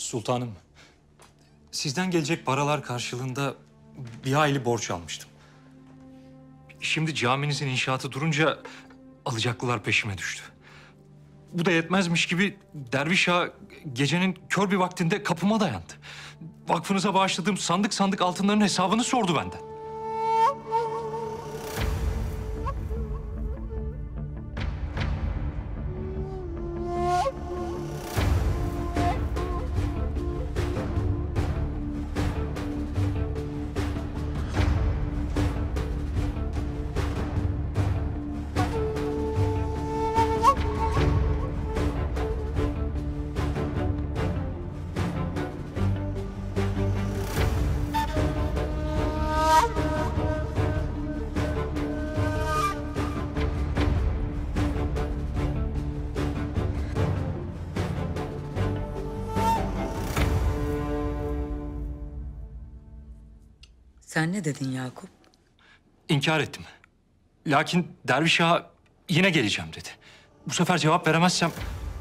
Sultanım, sizden gelecek paralar karşılığında bir hayli borç almıştım. Şimdi caminizin inşaatı durunca alacaklılar peşime düştü. Bu da yetmezmiş gibi Derviş Ağa gecenin kör bir vaktinde kapıma dayandı. Vakfınıza bağışladığım sandık sandık altınların hesabını sordu benden. Sen ne dedin Yakup? İnkar ettim. Lakin Derviş Ağa yine geleceğim dedi. Bu sefer cevap veremezsem...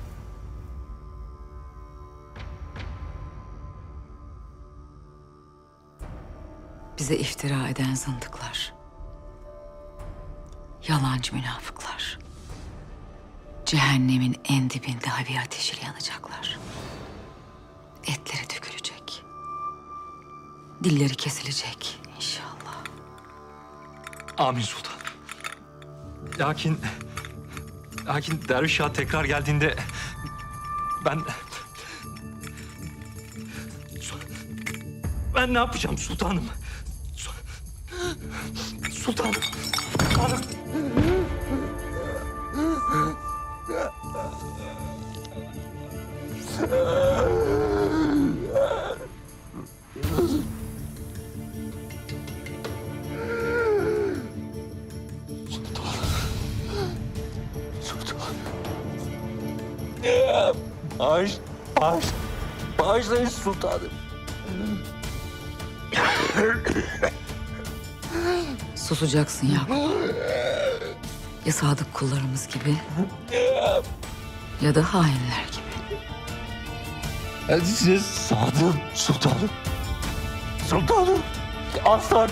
Bize iftira eden zındıklar. Yalancı münafıklar. Cehennemin en dibinde havi ateşiyle yanacaklar. Etleri dökülecek. Dilleri kesilecek inşallah. Amin sultan. Lakin Derviş Ağa tekrar geldiğinde ben ne yapacağım sultanım? Sultanım. Sultanım. Bağışlayın sultanım. Susacaksın Yakup. Ya sadık kullarımız gibi ya da hainler gibi. Ben size sadığım sultanım. Sultanım. Asla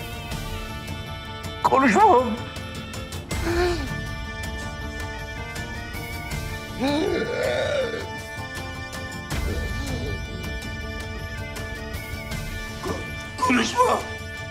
konuşmam. Konuşma.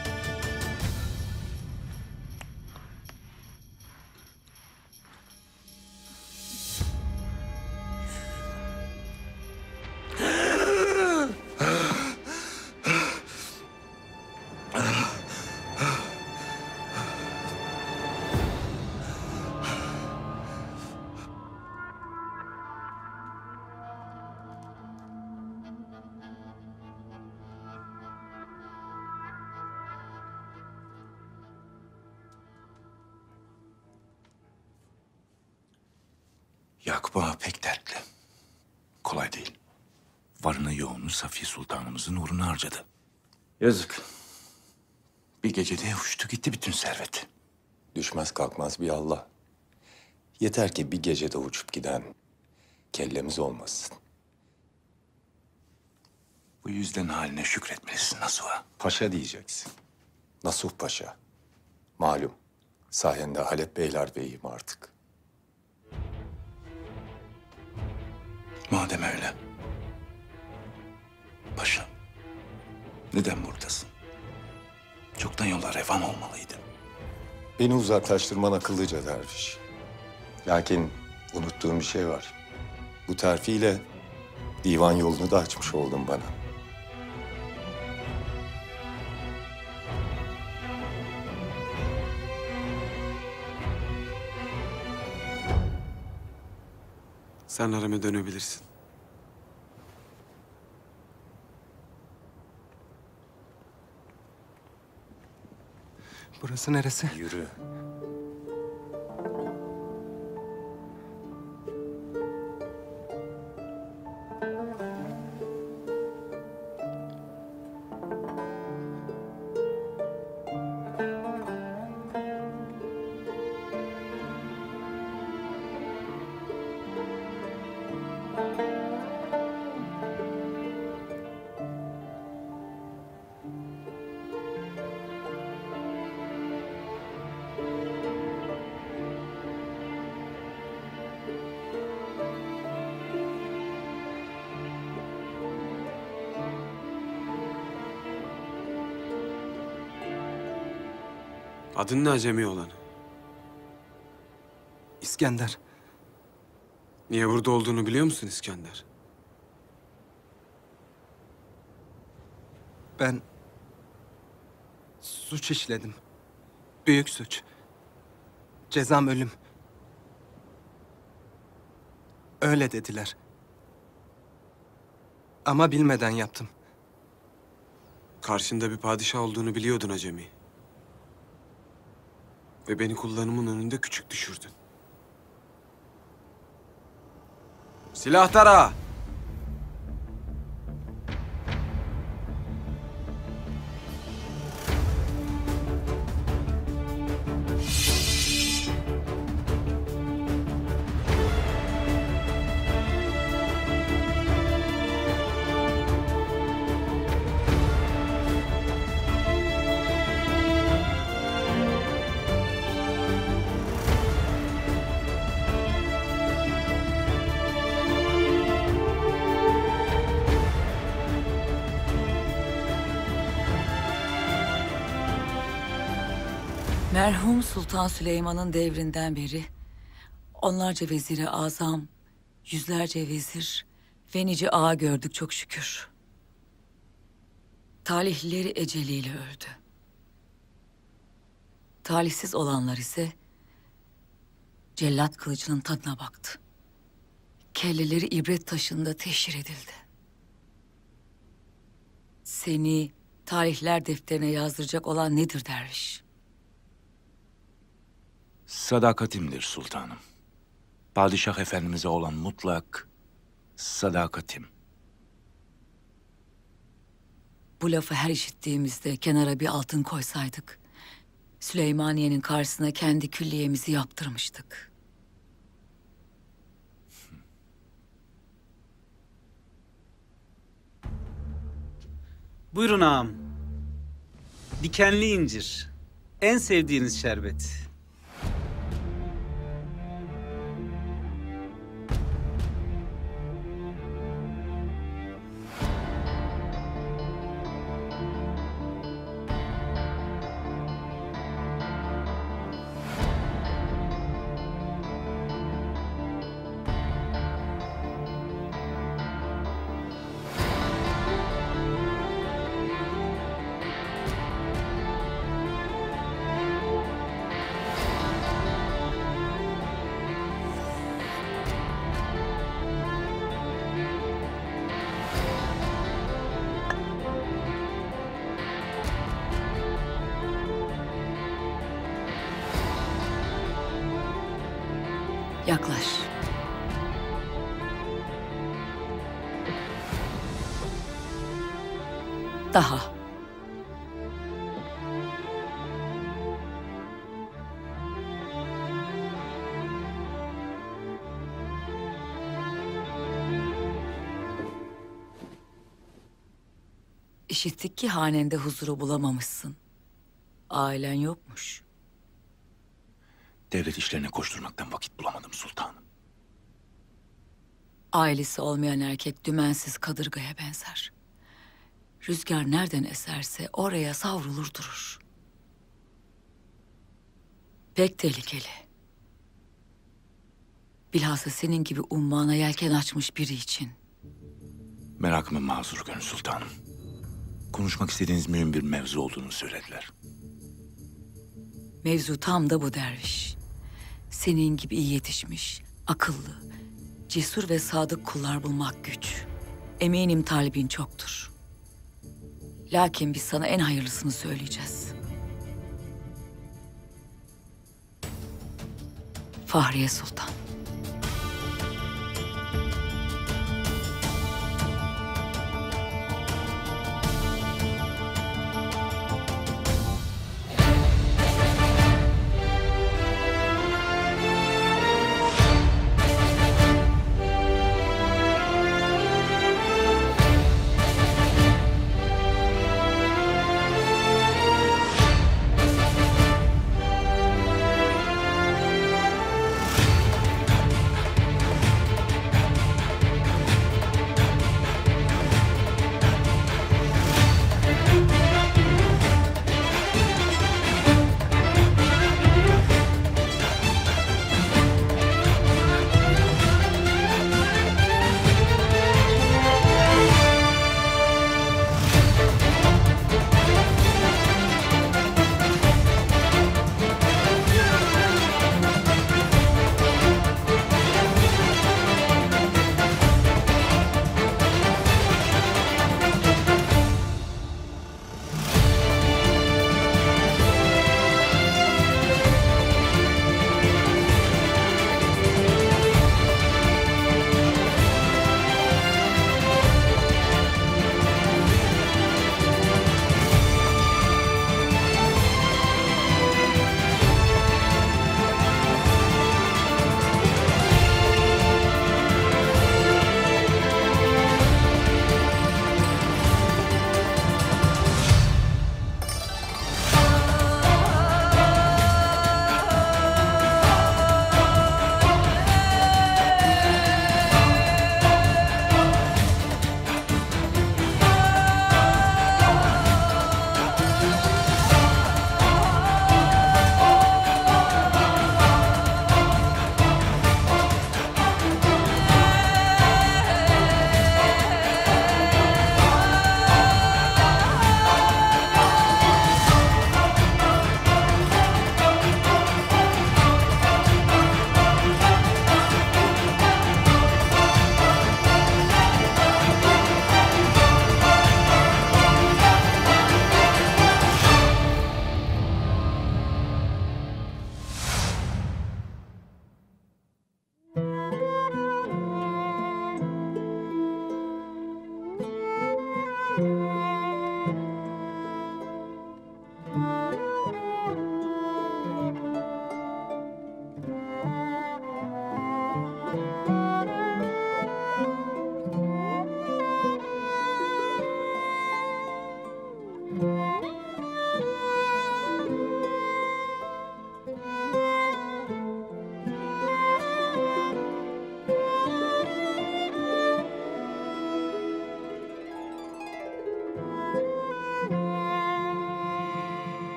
Yakup Ağa pek dertli. Kolay değil. Varını yoğunu Safiye Sultanımızın uğruna harcadı. Yazık. Bir gecede uçtu gitti bütün servet. Düşmez kalkmaz bir Allah. Yeter ki bir gecede uçup giden kellemiz olmasın. Bu yüzden haline şükretmelisin Nasuh'a. Paşa diyeceksin. Nasuh Paşa. Malum. Sayende Halep Beyler beyim artık. Madem öyle. Paşa, neden buradasın? Çoktan yola revan olmalıydın. Beni uzaklaştırman akıllıca derviş. Lakin unuttuğum bir şey var. Bu terfiyle divan yolunu da açmış oldun bana. Sen hareme dönebilirsin. Burası neresi? Yürü. Adın ne acemi olanı? İskender. Niye burada olduğunu biliyor musun İskender? Ben suç işledim. Büyük suç. Cezam ölüm. Öyle dediler. Ama bilmeden yaptım. Karşında bir padişah olduğunu biliyordun acemi. Ve beni kullarımın önünde küçük düşürdün. Silah tara! Merhum Sultan Süleyman'ın devrinden beri onlarca veziri azam, yüzlerce vezir ve nice ağa gördük çok şükür. Talihlileri eceliyle öldü. Talihsiz olanlar ise cellat kılıcının tadına baktı. Kelleleri ibret taşında teşhir edildi. Seni tarihler defterine yazdıracak olan nedir derviş? Sadakatimdir sultanım. Padişah efendimize olan mutlak sadakatim. Bu lafı her işittiğimizde kenara bir altın koysaydık, Süleymaniye'nin karşısına kendi külliyemizi yaptırmıştık. Buyurun ağam. Dikenli incir. En sevdiğiniz şerbet. Yaklaş. Daha. İşittik ki hanende huzuru bulamamışsın. Ailen yokmuş. Devlet işlerine koşturmaktan vakit bulamadım sultanım. Ailesi olmayan erkek dümensiz kadırgaya benzer. Rüzgar nereden eserse oraya savrulur durur. Pek tehlikeli. Bilhassa senin gibi ummana yelken açmış biri için. Merakımı mazur görün sultanım. Konuşmak istediğiniz mühim bir mevzu olduğunu söylediler. Mevzu tam da bu derviş. Senin gibi iyi yetişmiş, akıllı, cesur ve sadık kullar bulmak güç. Eminim talibin çoktur. Lakin biz sana en hayırlısını söyleyeceğiz. Fahriye Sultan.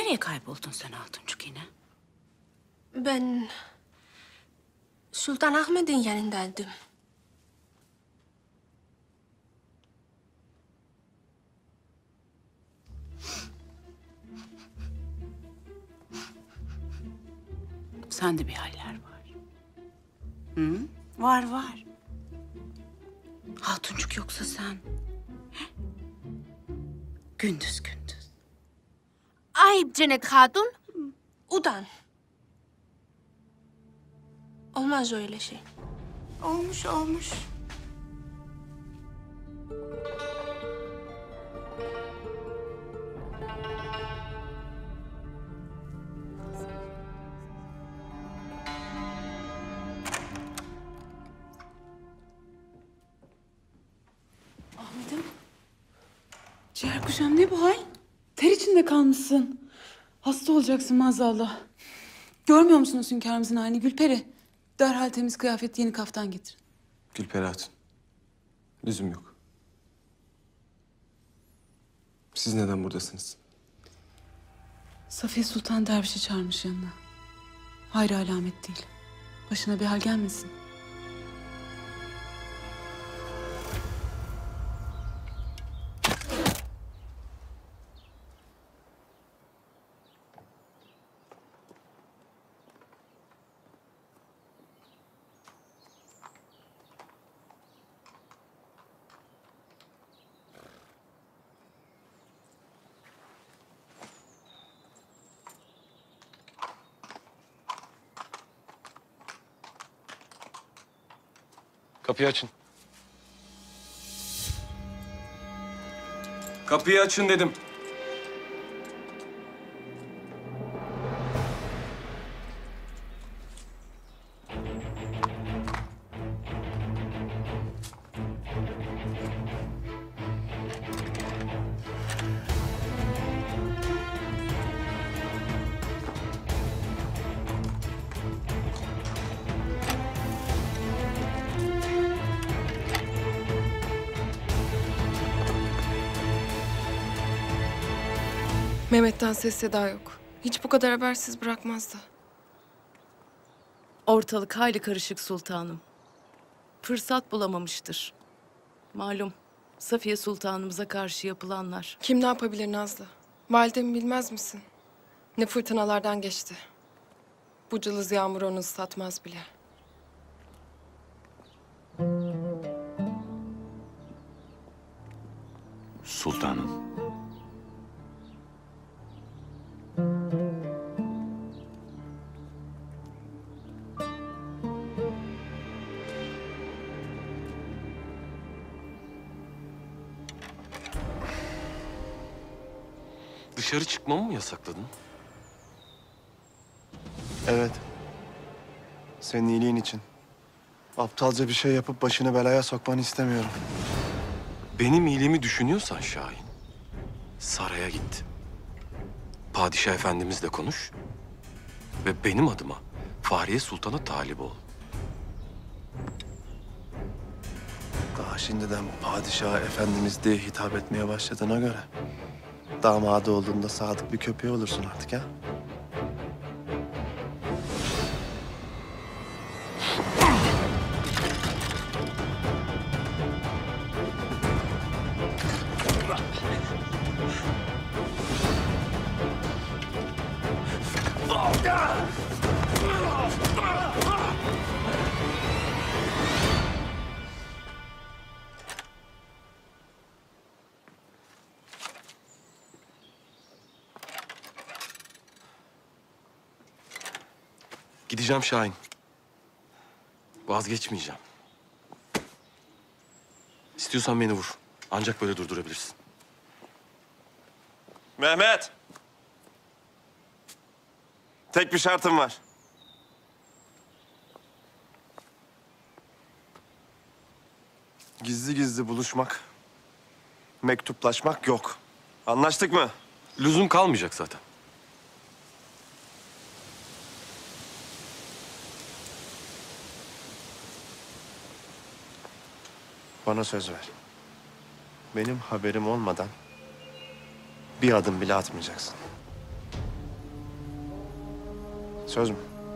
Nereye kayboldun sen Altuncuk yine? Ben Sultan Ahmet'in yanındaydım. Sende bir haller var. Hı? Var var. Hatuncuk yoksa sen. He? Gündüz gündüz. Ayıp Cennet Hatun. Udan. Olmaz öyle şey. Olmuş olmuş. Ahmet'im. Ciğer kuşam ne bu hal? Ter içinde kalmışsın. Hasta olacaksın maazallah. Görmüyor musunuz hünkârımızın halini Gülperi? Derhal temiz kıyafet, yeni kaftan getirin. Gülperi Hatun. Lüzum yok. Siz neden buradasınız? Safiye Sultan dervişi çağırmış yanına. Hayır alamet değil. Başına bir hal gelmesin. Kapıyı açın. Kapıyı açın dedim. Mehmet'ten ses seda yok. Hiç bu kadar habersiz bırakmazdı. Ortalık hayli karışık sultanım. Fırsat bulamamıştır. Malum Safiye Sultanımıza karşı yapılanlar. Kim ne yapabilir Nazlı? Validemi bilmez misin? Ne fırtınalardan geçti. Bu cılız yağmur onu ıslatmaz bile. Sultanım. Dışarı çıkmamı mı yasakladın? Evet. Senin iyiliğin için. Aptalca bir şey yapıp başını belaya sokmanı istemiyorum. Benim iyiliğimi düşünüyorsan Şahin, saraya git. Padişah Efendimizle konuş ve benim adıma Fahriye Sultan'a talip ol. Daha şimdiden padişah efendimiz diye hitap etmeye başladığına göre... damadı olduğunda sadık bir köpeği olursun artık ha? Gideceğim Şahin. Vazgeçmeyeceğim. İstiyorsan beni vur. Ancak böyle durdurabilirsin. Mehmet! Tek bir şartım var. Gizli gizli buluşmak, mektuplaşmak yok. Anlaştık mı? Lüzum kalmayacak zaten. Bana söz ver. Benim haberim olmadan bir adım bile atmayacaksın. Söz mü?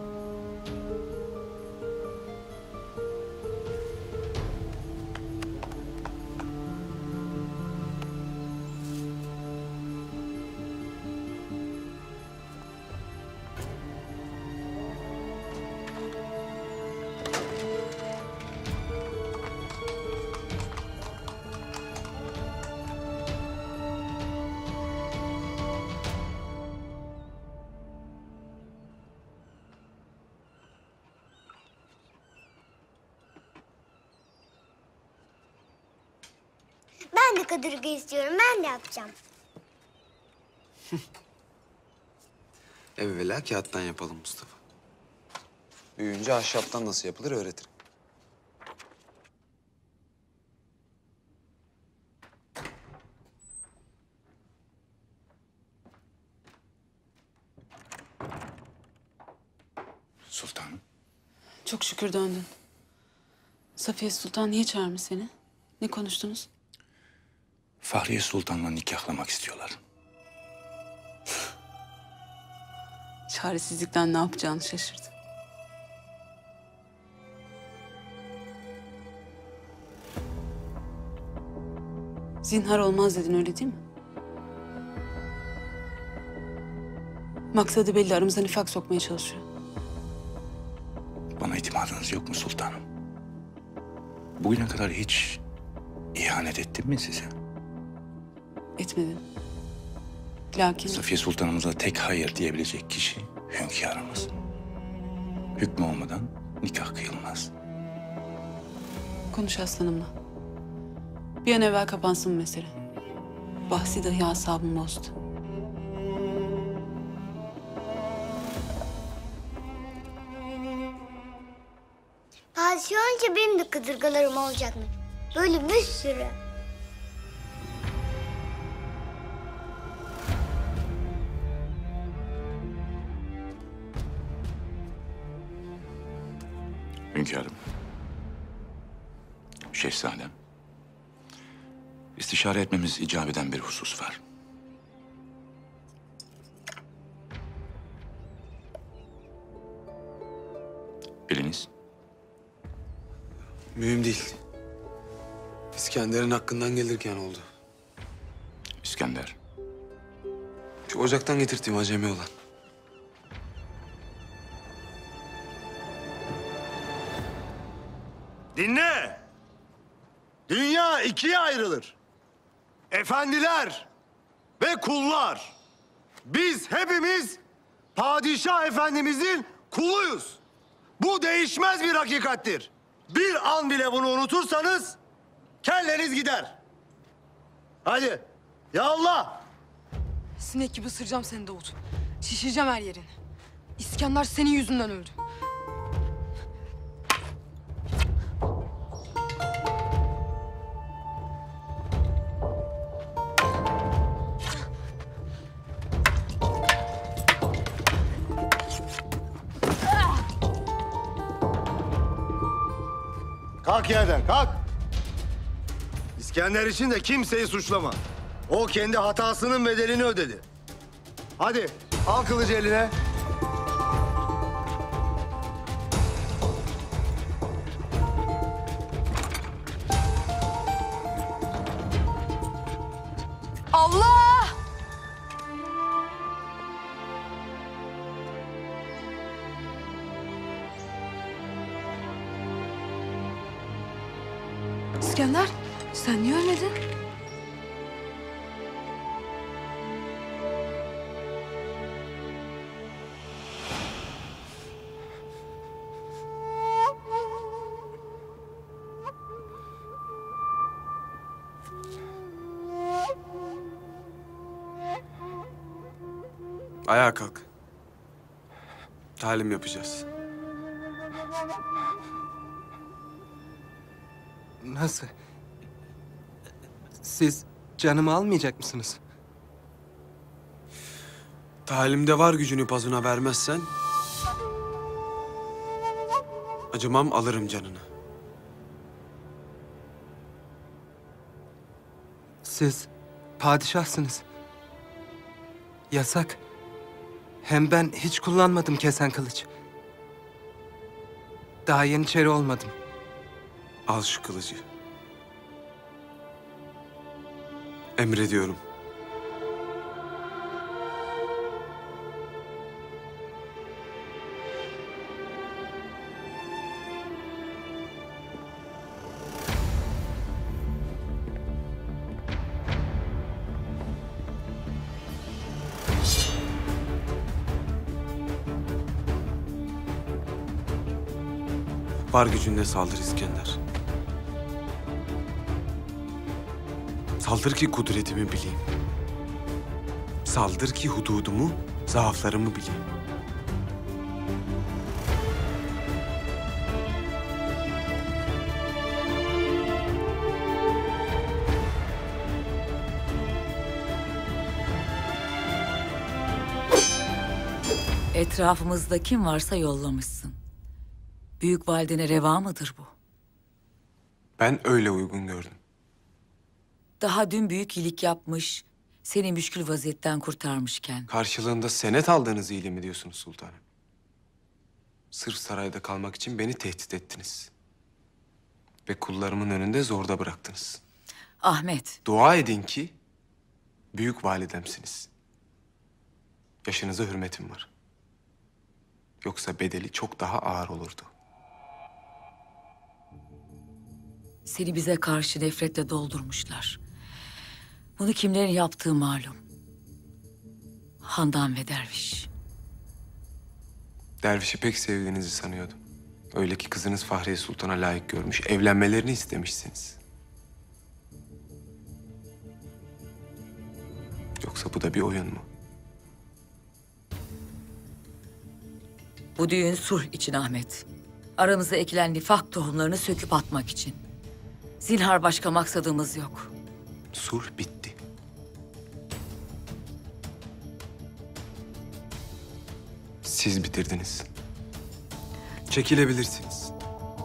Ben de kadırga istiyorum. Ben de yapacağım. Evvela kağıttan yapalım Mustafa. Büyüyünce ahşaptan nasıl yapılır öğretirim. Sultanım. Çok şükür döndün. Safiye Sultan niye çağırmış seni? Ne konuştunuz? Fahriye Sultan'la nikahlamak istiyorlar. Çaresizlikten ne yapacağını şaşırdı. Zinhar olmaz dedin, öyle değil mi? Maksadı belli, aramıza nifak sokmaya çalışıyor. Bana itimadınız yok mu sultanım? Bugüne kadar hiç ihanet ettim mi size? Etmedin. Lakin... Safiye Sultanımıza tek hayır diyebilecek kişi hünkârımız. Hükmü olmadan nikah kıyılmaz. Konuş aslanımla. Bir an evvel kapansın bu mesele. Bahsi dahi asabımı bozdu. Padişah olunca benim de kadırgalarım olacak mı? Böyle bir sürü. Hünkârım. Şehzadem. İstişare etmemiz icap eden bir husus var. Biriniz. Mühim değil. İskender'in hakkından gelirken oldu. İskender. Şu ocaktan getirttiğim acemi olan. Dinle. Dünya ikiye ayrılır. Efendiler ve kullar. Biz hepimiz Padişah Efendimizin kuluyuz. Bu değişmez bir hakikattir. Bir an bile bunu unutursanız kelleniz gider. Hadi. Ya Allah. Sinek gibi ısıracağım seni Davut. Şişireceğim her yerini. İskender senin yüzünden öldü. Kalk yerden, kalk. İskender için de kimseyi suçlama. O kendi hatasının bedelini ödedi. Hadi, al kılıcı eline. Allah! İskender, sen niye ölmedin? Ayağa kalk. Talim yapacağız. Nasıl? Siz canımı almayacak mısınız? Talimde var gücünü pazuna vermezsen... acımam, alırım canını. Siz padişahsınız. Yasak. Hem ben hiç kullanmadım kesen kılıç. Daha yeniçeri olmadım. Al şu kılıcı. Emrediyorum. Var gücünle saldır İskender. Saldır ki kudretimi bileyim. Saldır ki hududumu, zaaflarımı bileyim. Etrafımızda kim varsa yollamışsın. Büyük validene reva mıdır bu? Ben öyle uygun gördüm. Daha dün büyük iyilik yapmış, seni müşkül vaziyetten kurtarmışken. Karşılığında senet aldığınız iyiliği mi diyorsunuz sultanım? Sırf sarayda kalmak için beni tehdit ettiniz. Ve kullarımın önünde zorda bıraktınız. Ahmet, Dua edin ki büyük validemsiniz. Yaşınıza hürmetim var. Yoksa bedeli çok daha ağır olurdu. seni bize karşı nefretle doldurmuşlar. Bunu kimlerin yaptığı malum. Handan ve Derviş. Derviş'i pek sevdiğinizi sanıyordum. Öyle ki kızınız Fahriye Sultan'a layık görmüş, evlenmelerini istemişsiniz. Yoksa bu da bir oyun mu? Bu düğün sulh için Ahmet. Aramıza ekilen nifak tohumlarını söküp atmak için. Zinhar başka maksadımız yok. Sulh bitti. Siz bitirdiniz. Çekilebilirsiniz.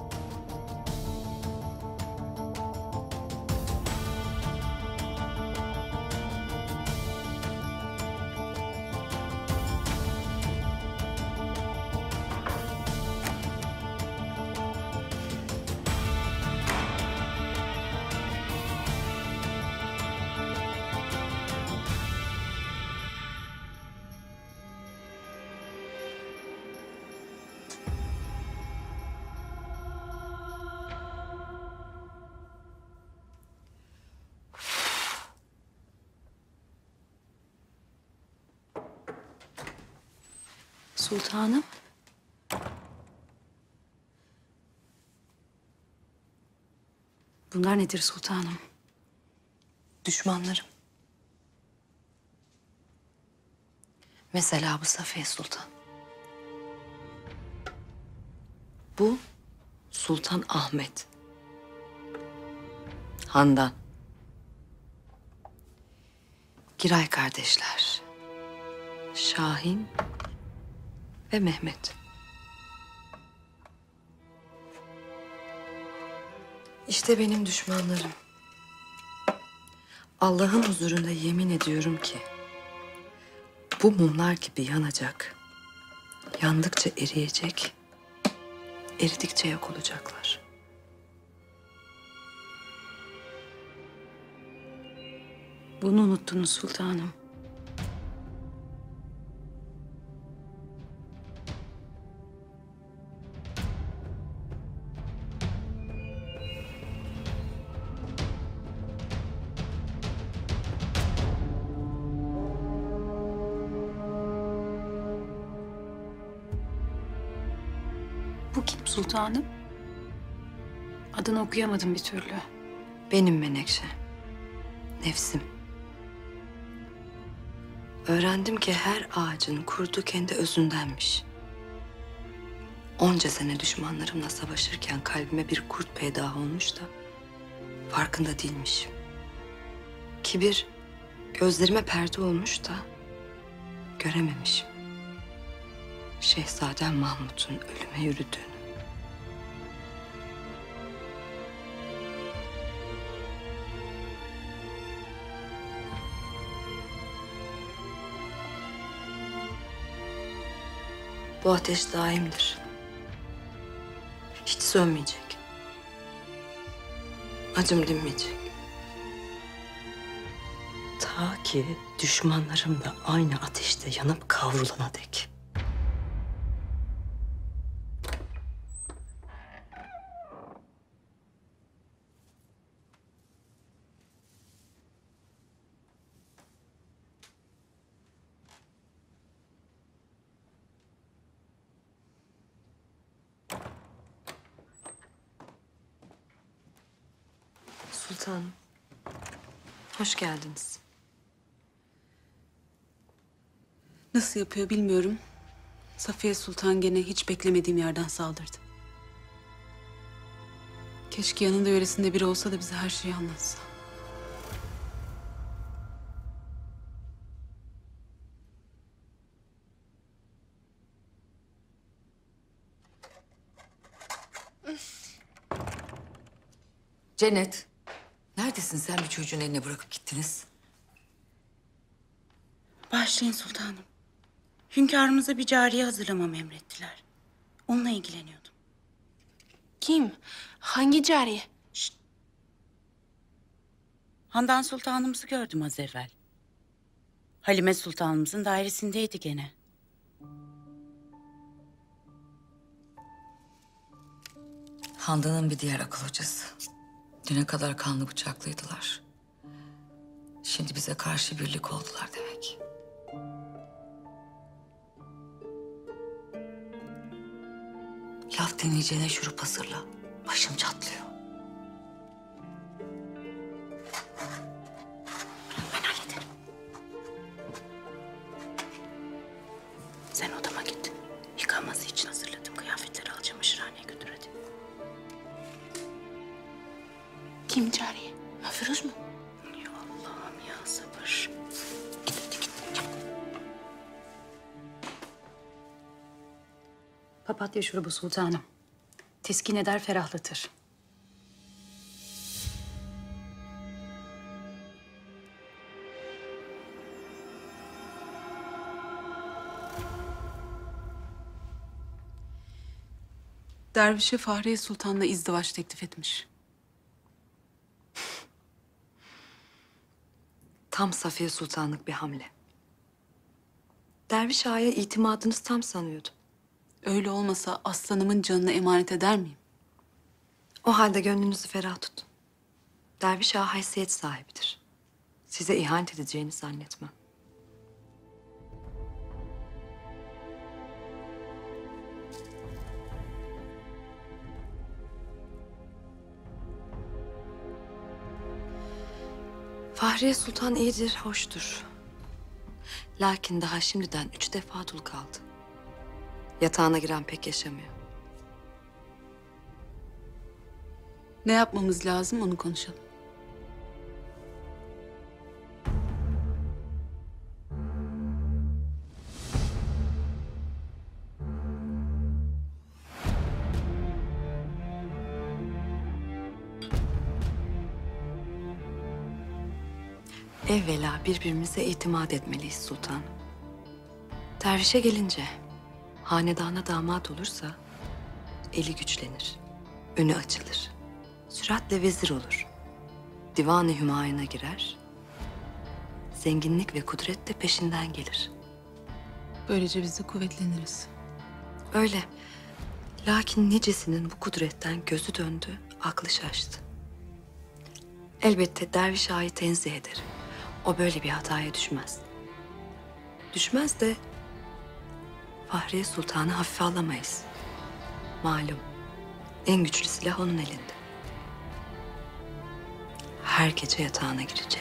Sultanım. Bunlar nedir sultanım? Düşmanlarım. Mesela bu Safiye Sultan. Bu Sultan Ahmet. Handan. Giray kardeşler. Şahin ve Mehmet. İşte benim düşmanlarım. Allah'ın huzurunda yemin ediyorum ki bu mumlar gibi yanacak. Yandıkça eriyecek. Eridikçe yok olacaklar. Bunu unuttunuz sultanım. Bu kim sultanım? Adını okuyamadım bir türlü. Benim Menekşe. Nefsim. Öğrendim ki her ağacın kurdu kendi özündenmiş. Onca sene düşmanlarımla savaşırken kalbime bir kurt peyda olmuş da farkında değilmişim. Kibir gözlerime perde olmuş da görememişim. Şehzadem Mahmut'un ölüme yürüdüğünü. Bu ateş daimdir. Hiç sönmeyecek. Acım dinmeyecek. Ta ki düşmanlarım da aynı ateşte yanıp kavrulana dek. Sultanım, hoş geldiniz. Nasıl yapıyor bilmiyorum. Safiye Sultan gene hiç beklemediğim yerden saldırdı. Keşke yanında yöresinde biri olsa da bize her şeyi anlatsa. Cennet, neredesin sen, bir çocuğun eline bırakıp gittiniz? Başlayın sultanım. Hünkârımıza bir cariye hazırlamamı emrettiler. Onunla ilgileniyordum. Kim? Hangi cariye? Handan Sultanımızı gördüm az evvel. Halime Sultanımızın dairesindeydi gene. Handan'ın bir diğer akıl hocası. Düne kadar kanlı bıçaklıydılar. Şimdi bize karşı birlik oldular demek. Laf dinleyeceğine şurup hazırla. Başım çatlıyor. Ben hallederim. Sen odama git. Yıkanması için hazırladım. Kıyafetleri al, çamaşırhaneye götür hadi. Kim cariye? Ha, Firuz mu? Ya Allah'ım ya sabır. Git hadi git. Çabuk. Papatya şurubu sultanım. Teskin eder, ferahlatır. Dervişe Fahriye Sultan'la izdivaç teklif etmiş. Tam Safiye Sultanlık bir hamle. Derviş Ağa'ya itimadınız tam sanıyordum. Öyle olmasa aslanımın canını emanet eder miyim? O halde gönlünüzü ferah tutun. Derviş Ağa haysiyet sahibidir. Size ihanet edeceğini zannetmem. Fahriye Sultan iyidir, hoştur. Lakin daha şimdiden 3 defa dul kaldı. Yatağına giren pek yaşamıyor. Ne yapmamız lazım onu konuşalım. Evvela birbirimize itimat etmeliyiz sultanım. Dervişe gelince, hanedana damat olursa eli güçlenir, önü açılır. Süratle vezir olur. Divan-ı Hümayun'a girer. Zenginlik ve kudret de peşinden gelir. Böylece biz de kuvvetleniriz. Öyle. Lakin nicesinin bu kudretten gözü döndü, aklı şaştı. Elbette Derviş Ağa'yı tenzih ederim. O böyle bir hataya düşmez. Düşmez de Fahriye Sultan'ı hafife alamayız. Malum en güçlü silah onun elinde. Her gece yatağına girecek.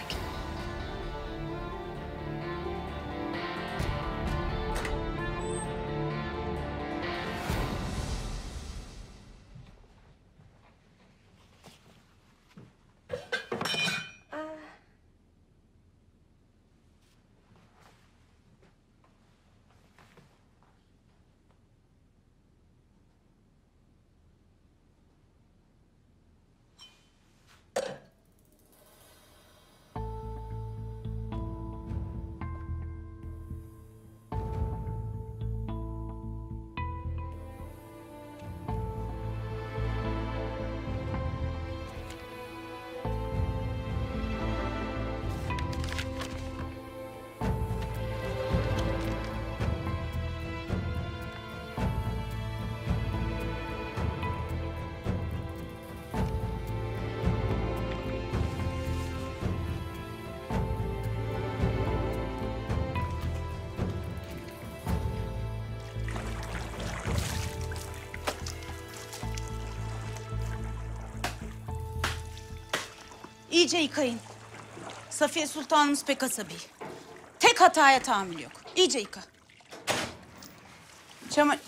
İyice yıkayın. Safiye Sultanımız pek asabi. Tek hataya tahammül yok. İyice yıka. Çamaşır...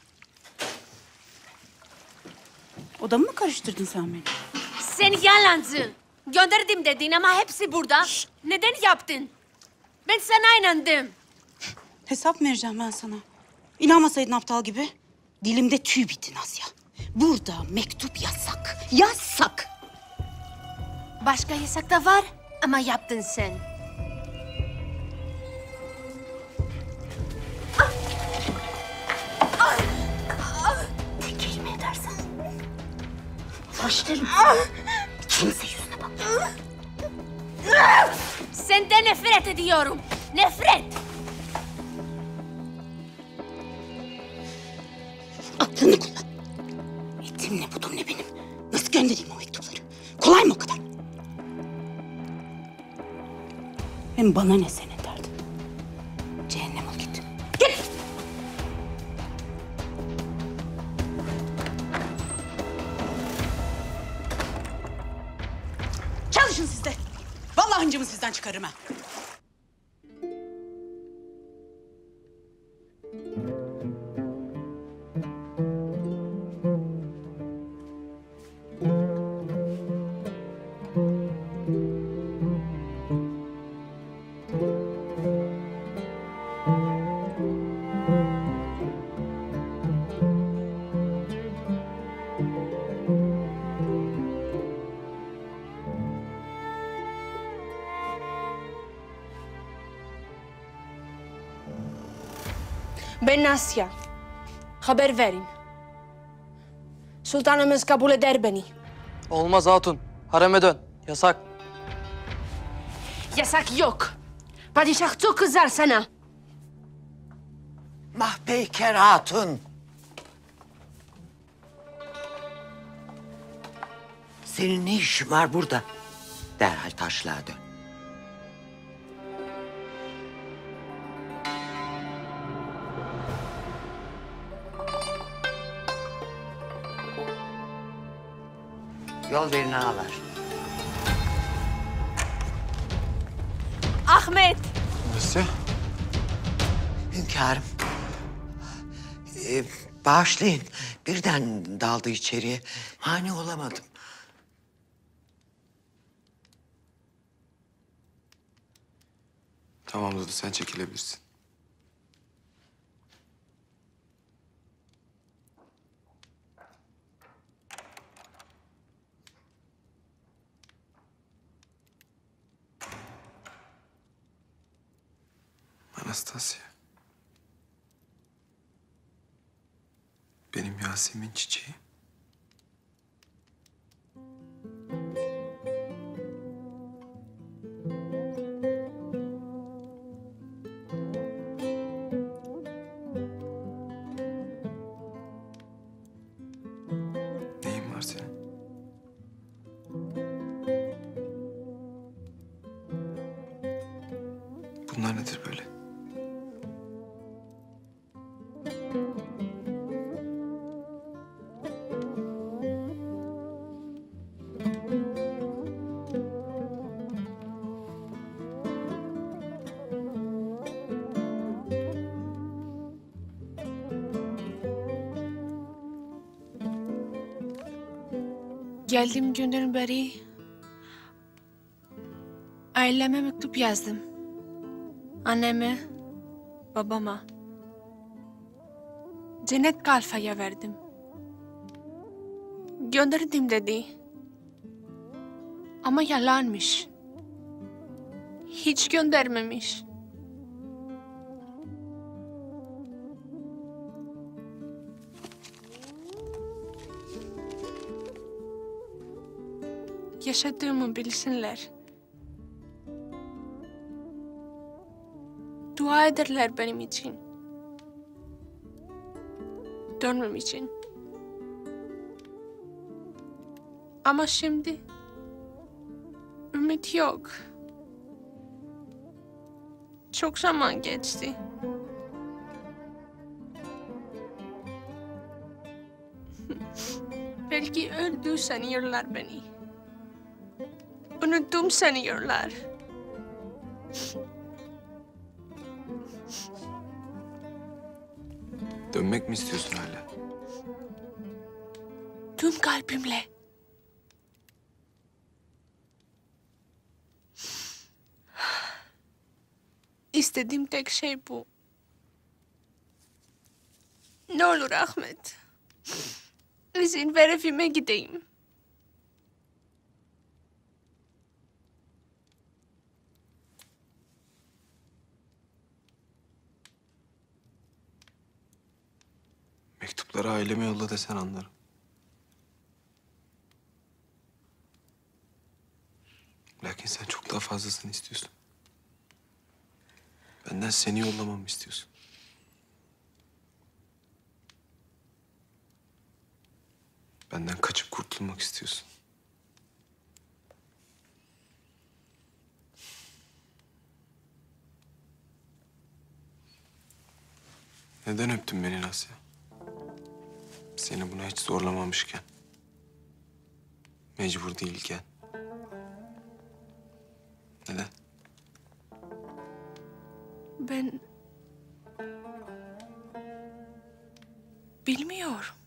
Odamı mı karıştırdın sen beni? Sen yalancı. Gönderdim dedin ama hepsi burada. Neden yaptın? Ben sana inandım. Hesap mı vereceğim ben sana? İnanmasaydın aptal gibi. Dilimde tüy bitti Nasya. Burada mektup yasak. Yasak. Başka yasak da var ama yaptın sen. Tek kelime edersen başlarım. Kimse yüzüne bak. Senden nefret ediyorum. Nefret. Aklını kullan. Etim ne budum ne benim. Nasıl göndereyim o mektupları? Kolay mı o kadar? Hem bana ne senin derdin? Cehennem ol git. Git! Çalışın siz de. Vallahi hıncımı sizden çıkarırım ha. Ben Nasya. Haber verin. Sultanımız kabul eder beni. Olmaz hatun. Hareme dön. Yasak. Yasak yok. Padişah çok kızar sana. Mahpeyker Hatun. Senin ne işin var burada? Derhal taşlığa dön. Yol verin ağalar. Ahmet. Nasıl? Hünkârım. Bağışlayın. Birden daldı içeriye. Mani olamadım. Tamam Dudu, sen çekilebilirsin. Anastasya. Benim Yasemin çiçeği. Neyin var senin? Bunlar nedir böyle? Geldiğim günden beri aileme mektup yazdım. Anneme, babama. Cennet Kalfa'ya verdim. Gönderdim dedi. Ama yalanmış. Hiç göndermemiş. Yaşadığımı bilsinler. Dua ederler benim için. Dönmem için. Ama şimdi ümit yok. Çok zaman geçti. Belki öldü sanıyorlar beni. Unuttum sanıyorlar. Dönmek mi istiyorsun hala? Tüm kalbimle. İstediğim tek şey bu. Ne olur Ahmet. İzin ver evime gideyim. Mektupları aileme yolla desen anlarım. Lakin sen çok daha fazlasını istiyorsun. Benden seni yollamamı istiyorsun. Benden kaçıp kurtulmak istiyorsun. Neden öptün beni Nasya? Seni buna hiç zorlamamışken. Mecbur değilken. Neden? Ben... bilmiyorum.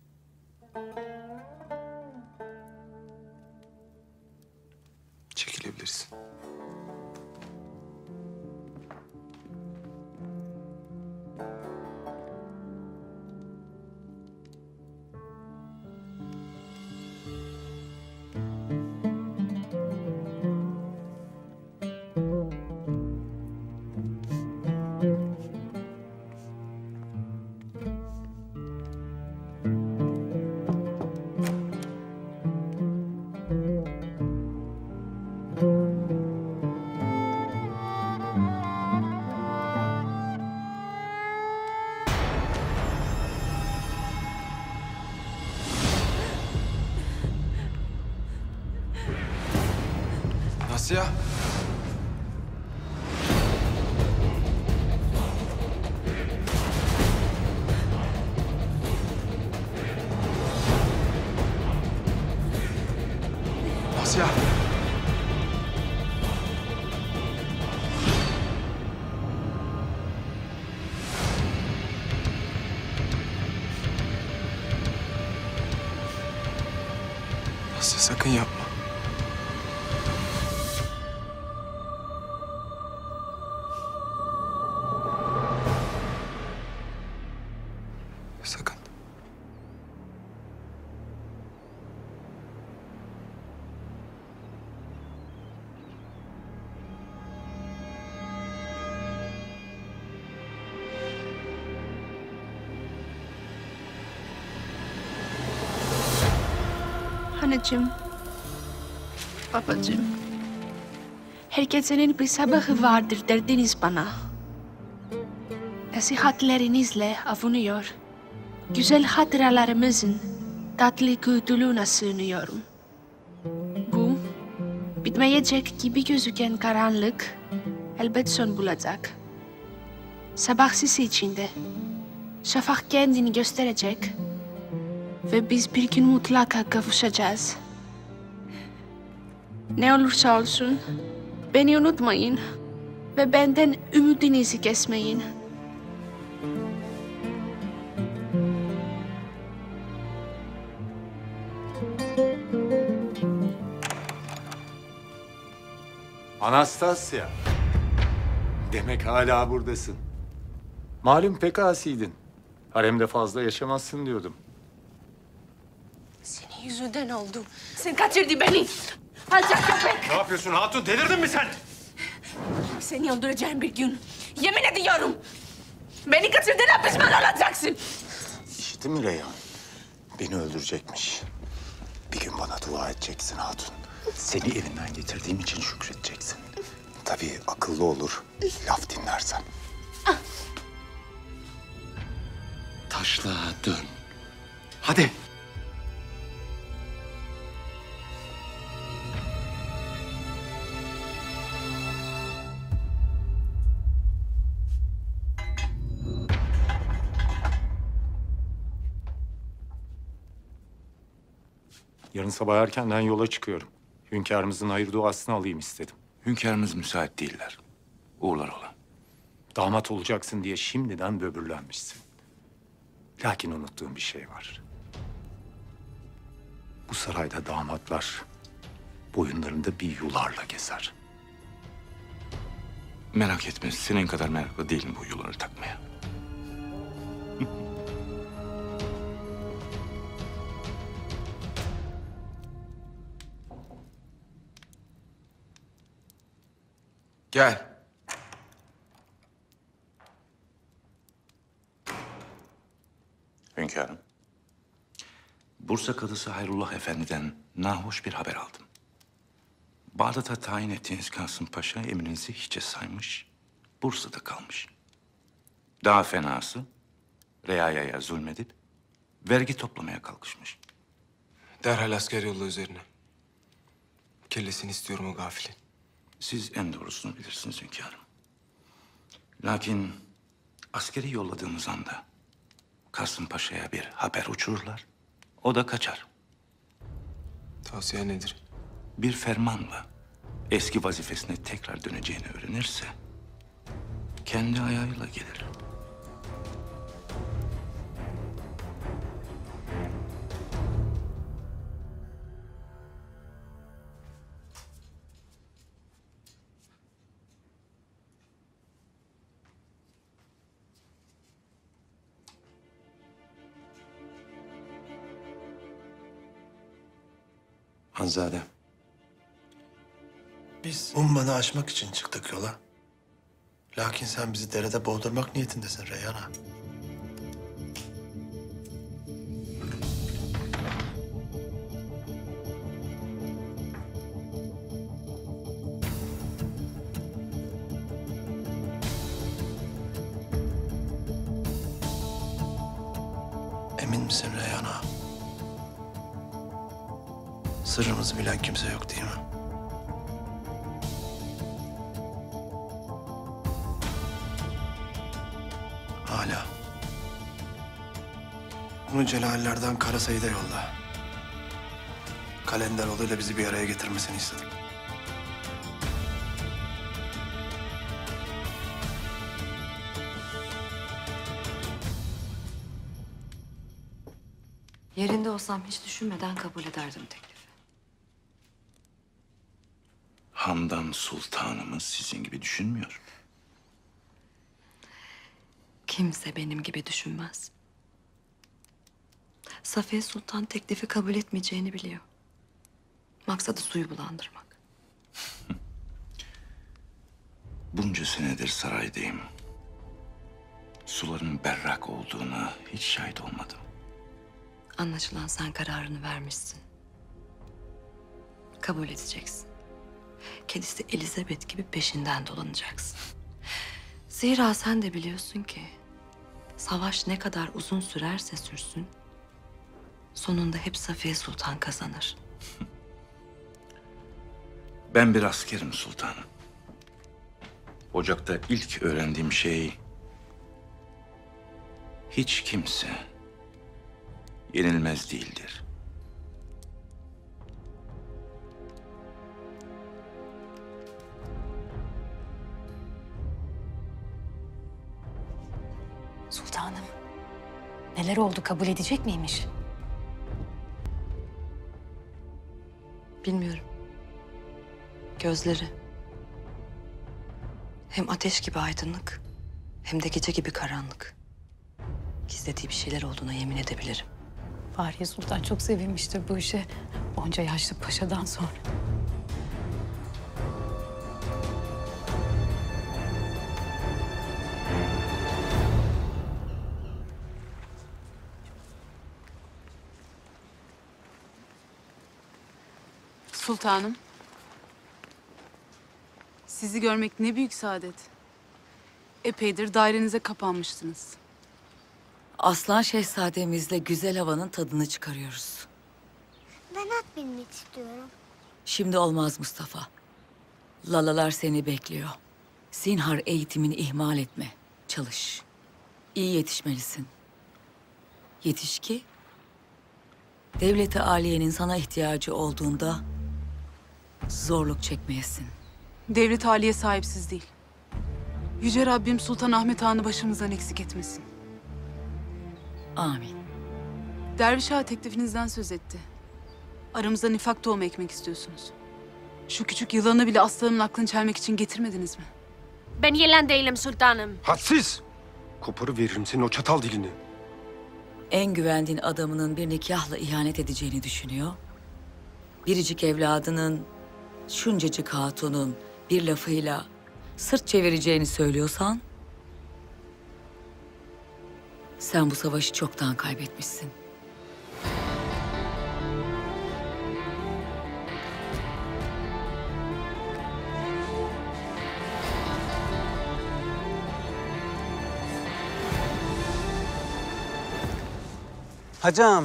Çekilebilirsin. Nasya. Nasya. Nasya sakın yapma. Sakın. Anneciğim, babacığım. Herkesin bir sabahı vardır derdiniz bana. Nasihatlerinizle avunuyor. Güzel hatıralarımızın tatlı kuytuluğuna sığınıyorum. Bu, bitmeyecek gibi gözüken karanlık elbet son bulacak. Sabah sisi içinde. Şafak kendini gösterecek. Ve biz bir gün mutlaka kavuşacağız. Ne olursa olsun beni unutmayın. Ve benden ümidinizi kesmeyin. Anastasya. Demek hala buradasın. Malum pek asiydin. Haremde fazla yaşamazsın diyordum. Senin yüzünden oldu. Sen kaçırdın beni. Alçak köpek. Ne yapıyorsun hatun? Delirdin mi sen? Seni öldüreceğim bir gün. Yemin ediyorum. Beni kaçırdığına pişman olacaksın. İşittin mi Reyhan? Beni öldürecekmiş. Bir gün bana dua edeceksin hatun. Seni evinden getirdiğim için şükredeceksin. Tabii akıllı olur, laf dinlersen. Taşlığa dön. Hadi. Yarın sabah erkenden yola çıkıyorum. Hünkârımızın hayır duasını alayım istedim. Hünkârımız müsait değiller. Uğurlar ola. Damat olacaksın diye şimdiden böbürlenmişsin. Lakin unuttuğum bir şey var. Bu sarayda damatlar boyunlarında bir yularla gezer. Merak etme, senin kadar meraklı değilim bu yuları takmaya. Gel. Hünkârım. Bursa Kadısı Hayrullah Efendi'den nahoş bir haber aldım. Bağdat'a tayin ettiğiniz Kasım Paşa emrinizi hiçe saymış, Bursa'da kalmış. Daha fenası, reayaya zulmedip vergi toplamaya kalkışmış. Derhal asker yolla üzerine. Kellesini istiyorum o gafilin. Siz en doğrusunu bilirsiniz hünkârım. Lakin askeri yolladığımız anda Kasım Paşa'ya bir haber uçururlar. O da kaçar. Tavsiye nedir? Bir fermanla eski vazifesine tekrar döneceğini öğrenirse kendi ayağıyla gelir. Hanzade. Biz ummanı aşmak için çıktık yola. Lakin sen bizi derede boğdurmak niyetindesin Reyhan Ağa. Emin misin Reyhan Ağa? Sırrımızı bilen kimse yok değil mi? Hala. Bunu Celallerden Karasay'ı da yolla. Kalenderoğlu'yla bizi bir araya getirmesini istedim. Yerinde olsam hiç düşünmeden kabul ederdim teklifi. Handan Sultanımız sizin gibi düşünmüyor. Kimse benim gibi düşünmez. Safiye Sultan teklifi kabul etmeyeceğini biliyor. Maksadı suyu bulandırmak. Bunca senedir saraydayım. Suların berrak olduğuna hiç şahit olmadım. Anlaşılan sen kararını vermişsin. Kabul edeceksin. Kedisi Elizabeth gibi peşinden dolanacaksın. Zira sen de biliyorsun ki savaş ne kadar uzun sürerse sürsün sonunda hep Safiye Sultan kazanır. Ben bir askerim sultanım. Ocakta ilk öğrendiğim şey hiç kimse yenilmez değildir. Sultanım, neler oldu kabul edecek miymiş? Bilmiyorum. Gözleri hem ateş gibi aydınlık hem de gece gibi karanlık. Gizlediği bir şeyler olduğuna yemin edebilirim. Fahriye Sultan çok sevinmiştir bu işe. Onca yaşlı paşadan sonra. Sultanım. Sizi görmek ne büyük saadet. Epeydir dairenize kapanmıştınız. Aslan Şehzademizle güzel havanın tadını çıkarıyoruz. Ben at binmek istiyorum. Şimdi olmaz Mustafa. Lalalar seni bekliyor. Zinhar eğitimini ihmal etme. Çalış. İyi yetişmelisin. Yetiş ki devlet-i aliyenin sana ihtiyacı olduğunda zorluk çekmeyesin. Devlet haliye sahipsiz değil. Yüce Rabbim Sultan Ahmet Han'ı başımızdan eksik etmesin. Amin. Derviş Ağa teklifinizden söz etti. Aramıza nifak tohumu ekmek istiyorsunuz. Şu küçük yılanı bile aslanımın aklını çelmek için getirmediniz mi? Ben yılan değilim sultanım. Hadsiz! Koparıveririm senin o çatal dilini. En güvendiğin adamının bir nikahla ihanet edeceğini düşünüyor. Biricik evladının, şuncacık hatunun bir lafıyla sırt çevireceğini söylüyorsan... sen bu savaşı çoktan kaybetmişsin. Hacım,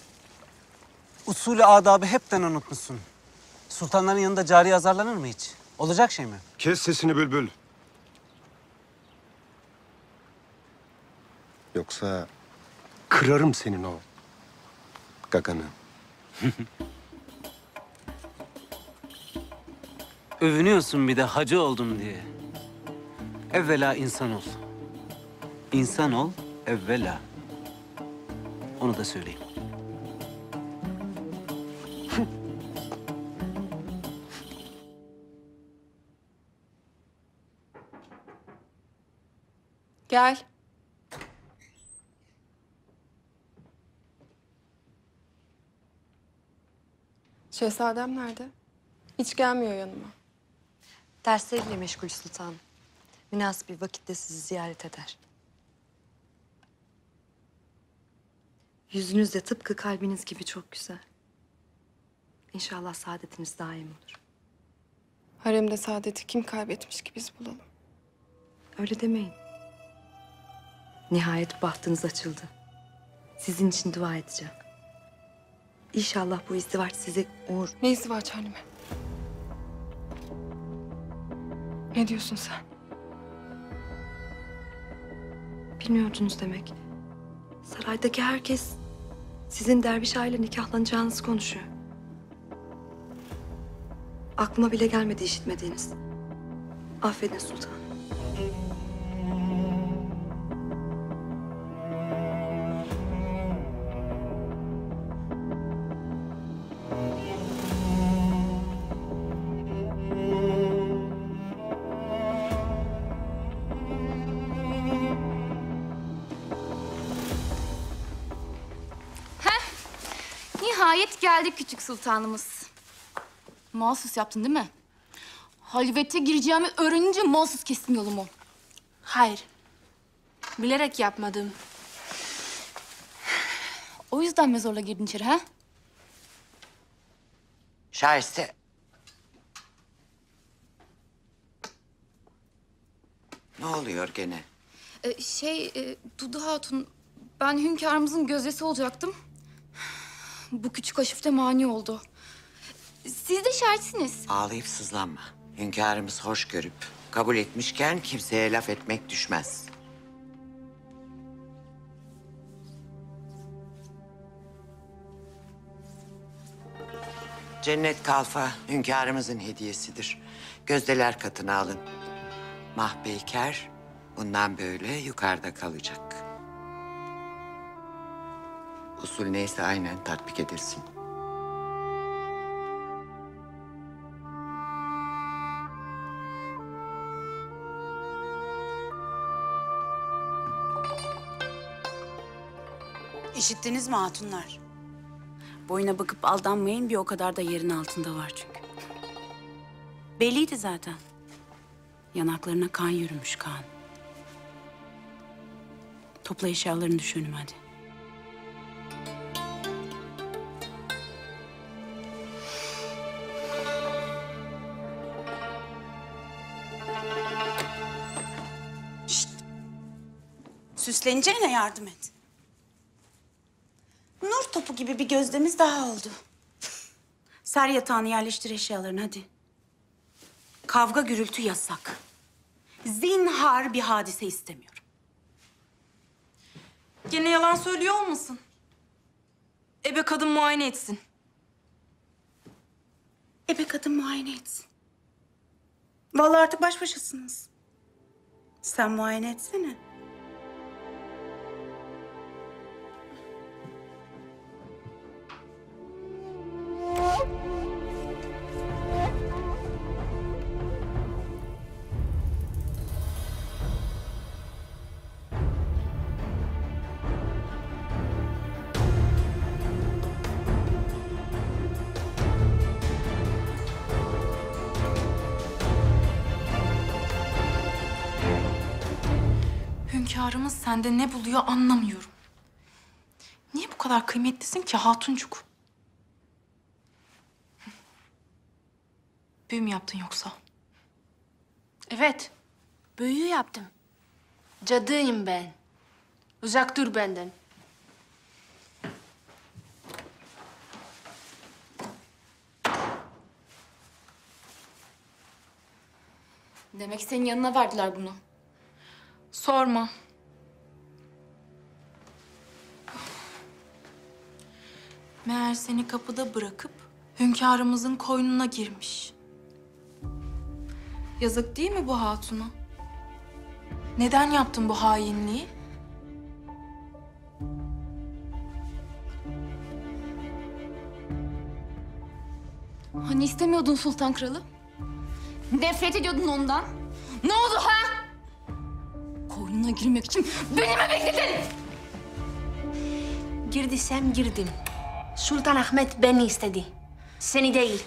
usulü adabı hepten unutmuşsun. Sultanların yanında cari azarlanır mı hiç? Olacak şey mi? Kes sesini bülbül. Yoksa kırarım senin o gaganı. Övünüyorsun bir de hacı oldum diye. Evvela insan ol. İnsan ol evvela. Onu da söyleyeyim. Gel. Şehzadem nerede? Hiç gelmiyor yanıma. Dersleriyle meşgul sultanım. Münasip bir vakitte sizi ziyaret eder. Yüzünüz de tıpkı kalbiniz gibi çok güzel. İnşallah saadetiniz daim olur. Haremde saadeti kim kaybetmiş ki biz bulalım? Öyle demeyin. Nihayet bahtınız açıldı. Sizin için dua edeceğim. İnşallah bu izdivaç size uğur... Ne izdivaç Halime? Ne diyorsun sen? Bilmiyordunuz demek. Saraydaki herkes sizin derviş aile nikahlanacağınızı konuşuyor. Aklıma bile gelmedi işitmediğiniz. Affedin sultanım. Nihayet geldi küçük sultanımız. Mahsus yaptın değil mi? Halvete gireceğimi öğrenince mahsus kestin yolumu. Hayır. Bilerek yapmadım. O yüzden mi zorla girdin içeri ha? Şahiste. Ne oluyor gene? Dudu Hatun, ben hünkârımızın gözdesi olacaktım. Bu küçük haşifte mani oldu. Siz de şahitsiniz. Ağlayıp sızlanma. Hünkârımız hoş görüp kabul etmişken kimseye laf etmek düşmez. Cennet kalfa hünkârımızın hediyesidir. Gözdeler katına alın. Mahpeyker bundan böyle yukarıda kalacak. Usul neyse aynen tatbik edilsin. İşittiniz mi hatunlar? Boyuna bakıp aldanmayın, bir o kadar da yerin altında var çünkü. Belliydi zaten. Yanaklarına kan yürümüş, kan. Topla eşyalarını düş önüme hadi. Şşt! Süsleneceğine yardım et. Nur topu gibi bir gözdemiz daha oldu. Ser yatağını yerleştir eşyalarını hadi. Kavga gürültü yasak. Zinhar bir hadise istemiyorum. Gene yalan söylüyor olmasın? Ebe kadın muayene etsin. Ebe kadın muayene etsin. Vallahi artık baş başasınız. Sen muayene etsene. Hünkârımız sende ne buluyor anlamıyorum. Niye bu kadar kıymetlisin ki hatuncuk? Büyü mü yaptın yoksa? Evet, büyü yaptım. Cadıyım ben. Uzak dur benden. Demek senin yanına verdiler bunu. Sorma. Meğer seni kapıda bırakıp hünkârımızın koynuna girmiş. Yazık değil mi bu hatuna? Neden yaptın bu hainliği? Hani istemiyordun Sultan Kralı? Nefret ediyordun ondan. Ne oldu ha? Koynuna girmek için beni mi bekledin? Girdiysem girdim. Sultan Ahmet beni istedi. Seni değil.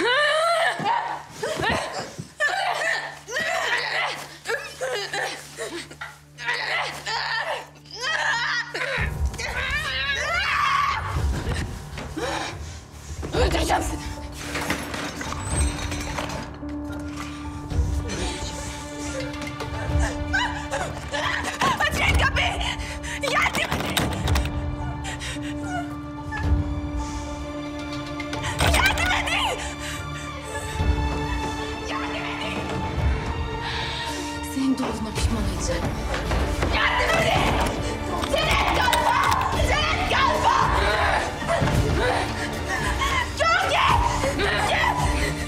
Öldüreceğim seni. Açın kapıyı! Yardım edin! Yardım edin! Yardım edin! Senin doğruna pişman edeceğim. Yardım edin! Senet kalfa! Senet kalfa! Gölge! Gel!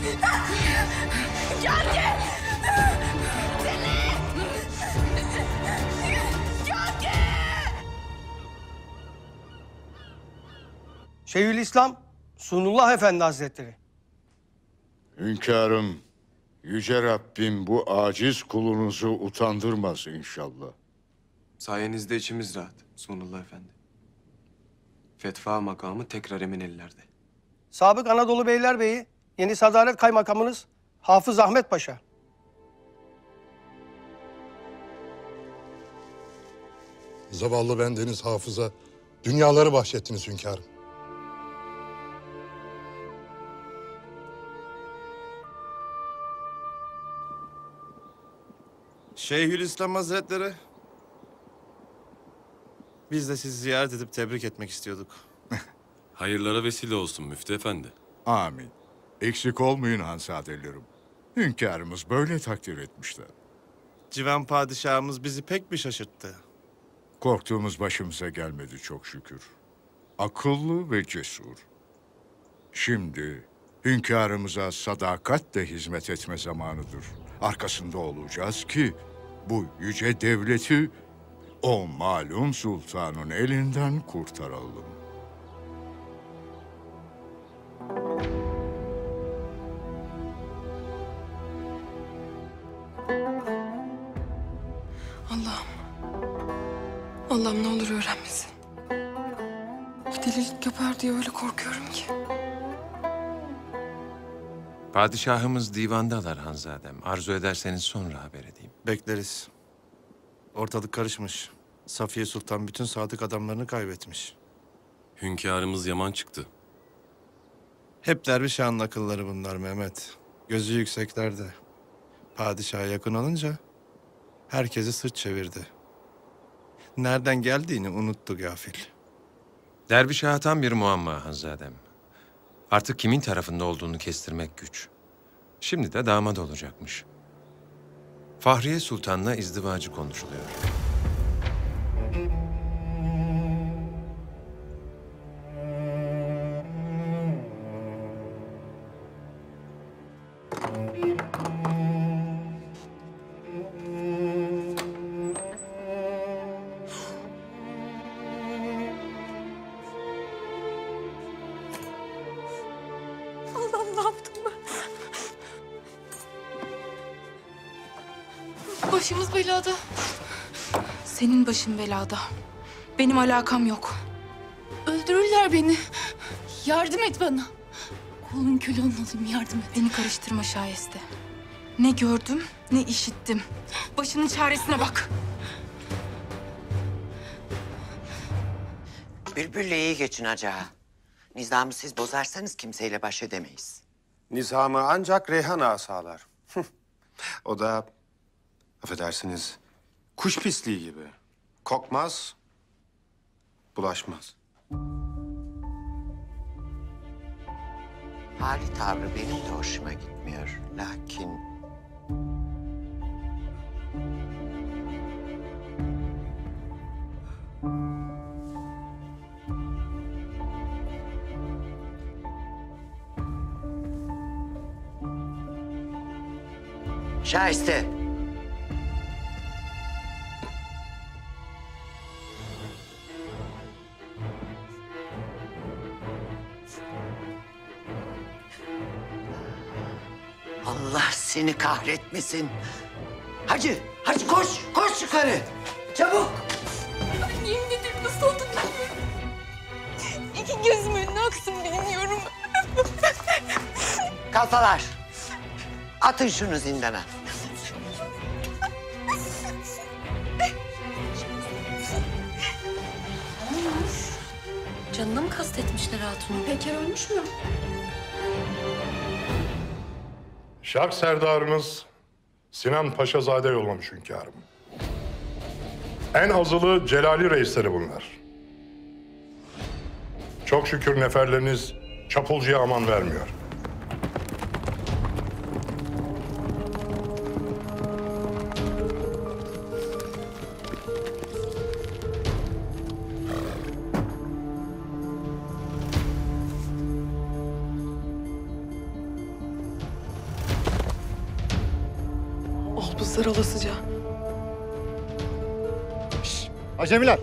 Gölge! Senet! Gölge! Şeyhülislam Sunullah Efendi Hazretleri. Hünkârım, Yüce Rabbim bu aciz kulunuzu utandırmaz inşallah. Sayenizde içimiz rahat Sunullah Efendi. Fetva makamı tekrar emin ellerde. Sabık Anadolu Beylerbeyi, yeni Sadaret Kaymakamınız Hafız Ahmet Paşa. Zavallı bendeniz Hafız'a dünyaları bahşettiniz hünkârım. Şeyhülislam Hazretleri, biz de sizi ziyaret edip tebrik etmek istiyorduk. Hayırlara vesile olsun Müftü Efendi. Amin. Eksik olmayın hanzadelerim. Hünkârımız böyle takdir etmişler. Civan padişahımız bizi pek bir şaşırttı. Korktuğumuz başımıza gelmedi çok şükür. Akıllı ve cesur. Şimdi hünkârımıza sadakatle hizmet etme zamanıdır. Arkasında olacağız ki bu yüce devleti o malum sultanın elinden kurtaralım. Allah'ım ne olur öğrenmesin. Bir delilik yapar diye öyle korkuyorum ki. Padişahımız divandalar Hanzadem. Arzu ederseniz sonra haber edeyim. Bekleriz. Ortalık karışmış. Safiye Sultan bütün sadık adamlarını kaybetmiş. Hünkârımız yaman çıktı. Hep Dervişhan'ın akılları bunlar Mehmet. Gözü yükseklerde. Padişaha yakın olunca herkesi sırt çevirdi. Nereden geldiğini unuttu gafil. Dervişah'a tam bir muamma Hanzadem. Artık kimin tarafında olduğunu kestirmek güç. Şimdi de damat olacakmış. Fahriye Sultan'la izdivacı konuşuluyor. Allah'ım ne yaptım ben? Başımız belada. Senin başın belada. Benim alakam yok. Öldürürler beni. Yardım et bana. Kolun kölün olayım, yardım et. Beni karıştırma Şayeste. Ne gördüm ne işittim. Başının çaresine bak. Bülbül'le iyi geçin acağı. Nizamı siz bozarsanız kimseyle baş edemeyiz. Nizamı ancak Reyhan Ağa sağlar. O da, affedersiniz, kuş pisliği gibi. Kokmaz, bulaşmaz. Hali tavrı benim de hoşuma gitmiyor. Lakin Şahiste. Allah seni kahretmesin. Hacı, hacı koş, koş yukarı. Çabuk. Ben yemin ederim nasıl olduğunu bilmiyorum. İki gözüm önüne aksın bilmiyorum. Kalfalar. Atın şunu zindana. Canına mı kastetmişler Hatun'u? Peker ölmüş mü? Şark serdarınız Sinan Paşazade yollamış hünkârım. En azılı Celali reisleri bunlar. Çok şükür neferleriniz çapulcuya aman vermiyor. Albuzlar olasıca. Acemiler!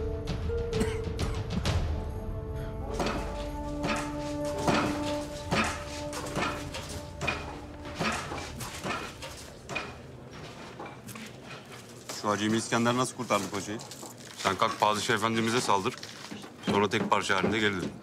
Şu Acemi İskender nasıl kurtardı paşayı? Sen kalk Padişah Efendimiz'e saldır. Sonra tek parça halinde geri dön.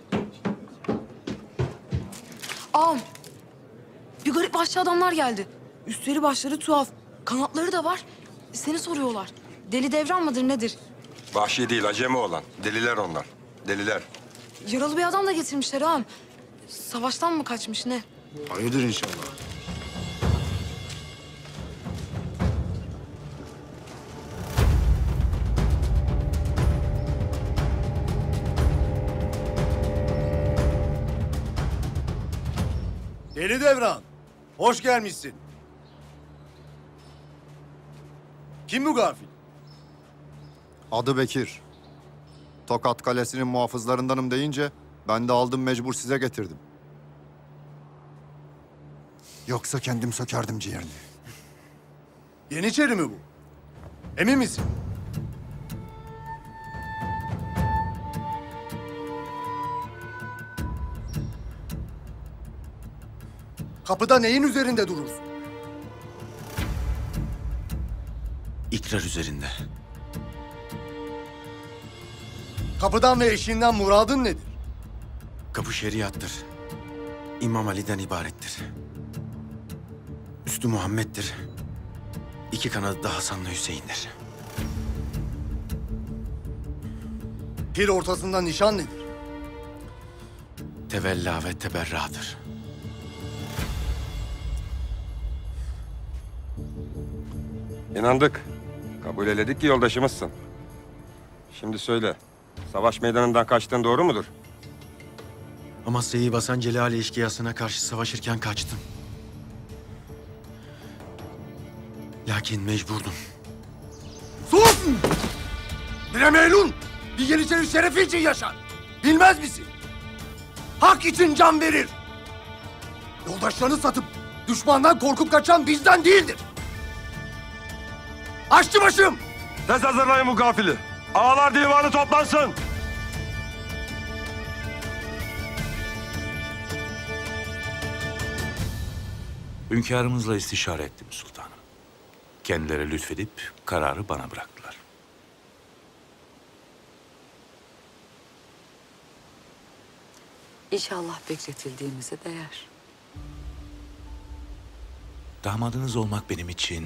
Ağam. Bir garip vahşi adamlar geldi. Üstleri başları tuhaf. Kanatları da var. Seni soruyorlar. Deli devran mıdır nedir? Vahşi değil, acemi olan. Deliler onlar. Deliler. Yaralı bir adam da getirmişler ağam. Savaştan mı kaçmış ne? Hayırdır inşallah. Deli Devran, hoş gelmişsin. Kim bu gafil? Adı Bekir. Tokat Kalesi'nin muhafızlarındanım deyince ben de aldım mecbur size getirdim. Yoksa kendim sökerdim ciğerini. Yeniçeri mi bu? Emin misin? Kapıda neyin üzerinde durursun? İkrar üzerinde. Kapıdan ve eşiğinden muradın nedir? Kapı şeriattır. İmam Ali'den ibarettir. Üstü Muhammed'dir. İki kanadı da Hasan'la Hüseyin'dir. Pir ortasında nişan nedir? Tevella ve teberradır. İnandık. Kabul eledik ki yoldaşımızsın. Şimdi söyle, savaş meydanından kaçtığın doğru mudur? Amasya'yı basan Celali eşkıyasına karşı savaşırken kaçtım. Lakin mecburdum. Sus! Bire melun! Bir Yeniçeri şerefi için yaşar. Bilmez misin? Hak için can verir. Yoldaşlarını satıp düşmandan korkup kaçan bizden değildir. Aşçı başım! Tez hazırlayın bu gafili. Ağalar divanı toplansın. Hünkârımızla istişare ettim sultanım. Kendileri lütfedip kararı bana bıraktılar. İnşallah bekletildiğimize değer. Damadınız olmak benim için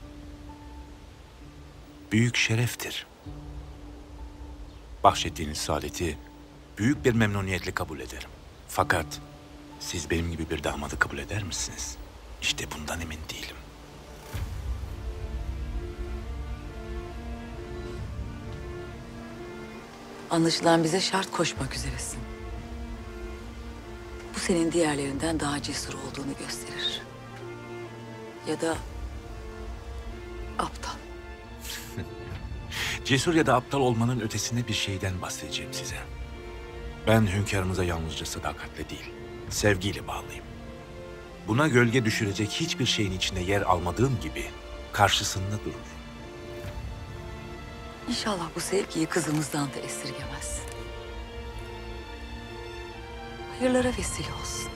büyük şereftir. Bahşettiğiniz saadeti büyük bir memnuniyetle kabul ederim. Fakat siz benim gibi bir damadı kabul eder misiniz? İşte bundan emin değilim. Anlaşılan bize şart koşmak üzeresin. Bu senin diğerlerinden daha cesur olduğunu gösterir. Ya da aptal. Cesur ya da aptal olmanın ötesinde bir şeyden bahsedeceğim size. Ben hünkârımıza yalnızca sadakatle değil, sevgiyle bağlıyım. Buna gölge düşürecek hiçbir şeyin içinde yer almadığım gibi karşısında dururum. İnşallah bu sevgiyi kızımızdan da esirgemezsin. Hayırlara vesile olsun.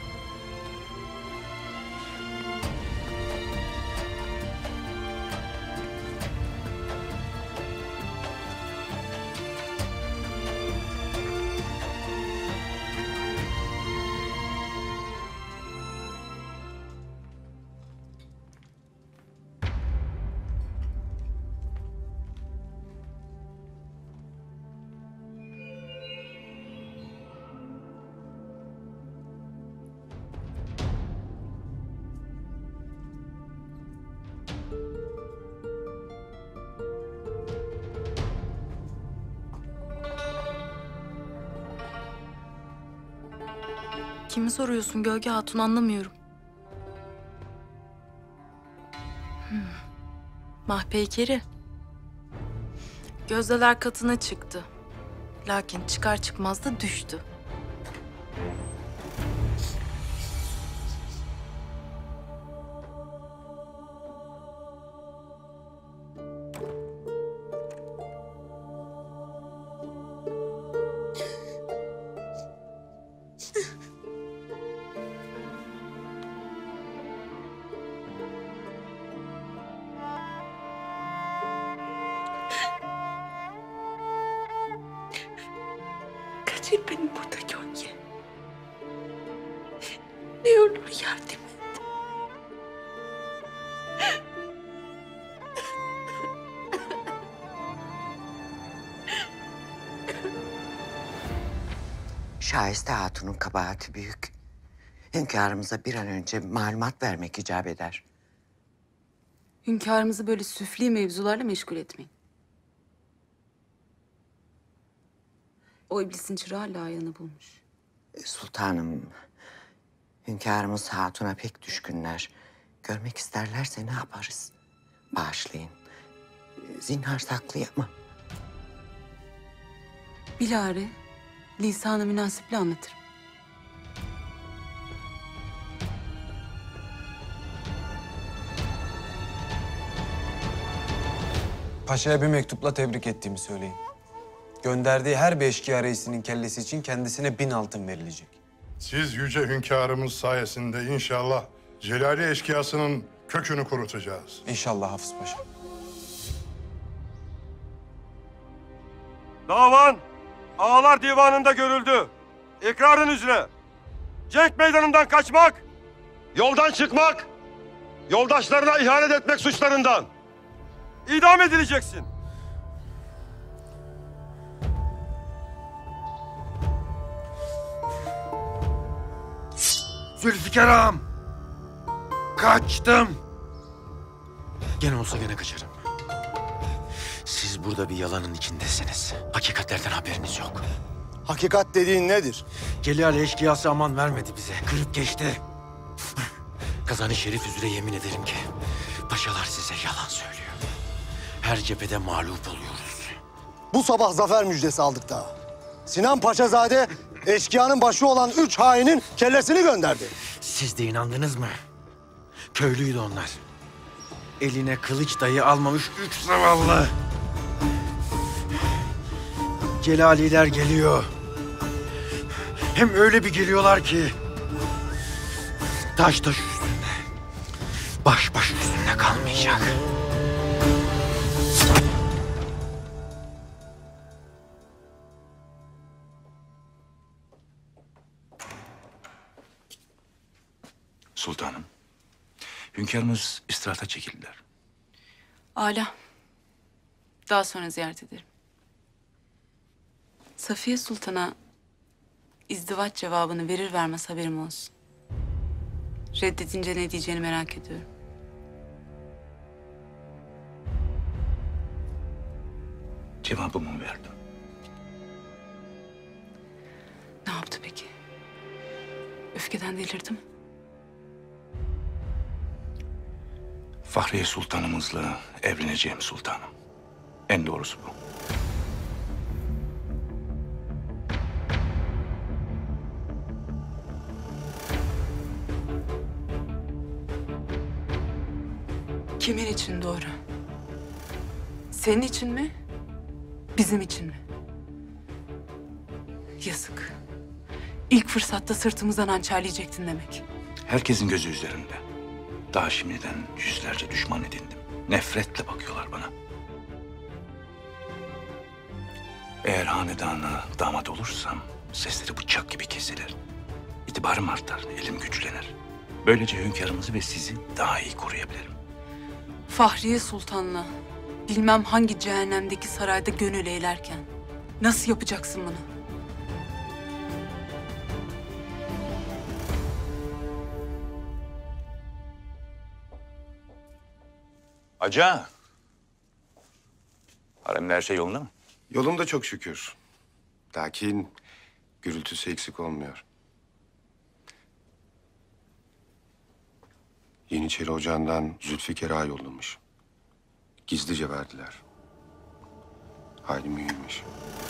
Kimi soruyorsun Gölge Hatun, anlamıyorum. Mahpeykeri. Gözdeler katına çıktı. Lakin çıkar çıkmaz da düştü. Kaçır beni burada Gölge. Ne olur yardım et. Şahiste Hatun'un kabahati büyük. Hünkârımıza bir an önce malumat vermek icap eder. Hünkârımızı böyle süfli mevzularla meşgul etmeyin. O iblisin çırağı layığını bulmuş. Sultanım, hünkârımız Hatun'a pek düşkünler. Görmek isterlerse ne yaparız? Bağışlayın. Zinhar saklayamam. Bilare, lisan-ı münasiple anlatırım. Paşa'ya bir mektupla tebrik ettiğimi söyleyin. Gönderdiği her bir eşkıya reisinin kellesi için kendisine 1000 altın verilecek. Siz yüce hünkârımız sayesinde inşallah Celali eşkıyasının kökünü kurutacağız. İnşallah Hafız Paşa. Davan Ağalar Divanı'nda görüldü. İkrarın üzere. Cenk meydanından kaçmak, yoldan çıkmak, yoldaşlarına ihanet etmek suçlarından idam edileceksin. Zülfikar ağam! Kaçtım! Gene olsa gene kaçarım. Siz burada bir yalanın içindesiniz. Hakikatlerden haberiniz yok. Hakikat dediğin nedir? Celal eşkıyası aman vermedi bize. Kırıp geçti. Kazan-ı Şerif üzere yemin ederim ki paşalar size yalan söylüyor. Her cephede mağlup oluyoruz. Bu sabah zafer müjdesi aldık daha. Sinan Paşazade eşkıyanın başı olan 3 hainin kellesini gönderdi. Siz de inandınız mı? Köylüydü onlar. Eline kılıç dahi almamış 3 zavallı. Celaliler geliyor. Hem öyle bir geliyorlar ki taş üstünde. baş üstünde kalmayacak. Sultanım, hünkârımız istirahata çekildiler. Âlâ. Daha sonra ziyaret ederim. Safiye Sultan'a izdivaç cevabını verir vermez haberim olsun. Reddedince ne diyeceğini merak ediyorum. Cevabımı verdim. Ne yaptı peki? Öfkeden delirdi mi? Fahriye Sultanımızla evleneceğim sultanım. En doğrusu bu. Kimin için doğru? Senin için mi? Bizim için mi? Yazık. İlk fırsatta sırtımızdan hançerleyecektin demek. Herkesin gözü üzerimde. Daha şimdiden yüzlerce düşman edindim. Nefretle bakıyorlar bana. Eğer hanedana damat olursam sesleri bıçak gibi kesilir. İtibarım artar, elim güçlenir. Böylece hünkârımızı ve sizi daha iyi koruyabilirim. Fahriye Sultan'la bilmem hangi cehennemdeki sarayda gönül eğlerken nasıl yapacaksın bunu? Aca. Haremde her şey yolunda mı? Yolunda çok şükür. Lakin gürültüsü eksik olmuyor. Yeniçeri Ocağı'ndan Zülfikar Ağa yollamış. Gizlice verdiler. Hayli mühimmiş.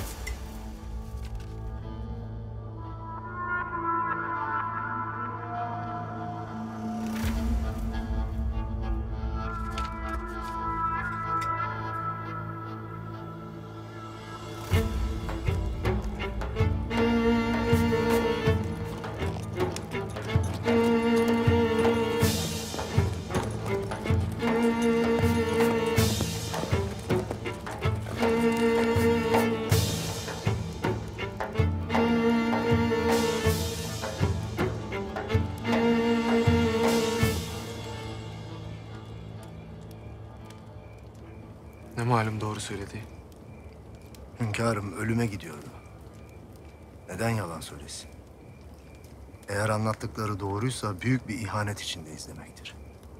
Ne malum doğru söyledi. Hünkârım ölüme gidiyordu. Neden yalan söylesin? Eğer anlattıkları doğruysa büyük bir ihanet içindeyiz demektir.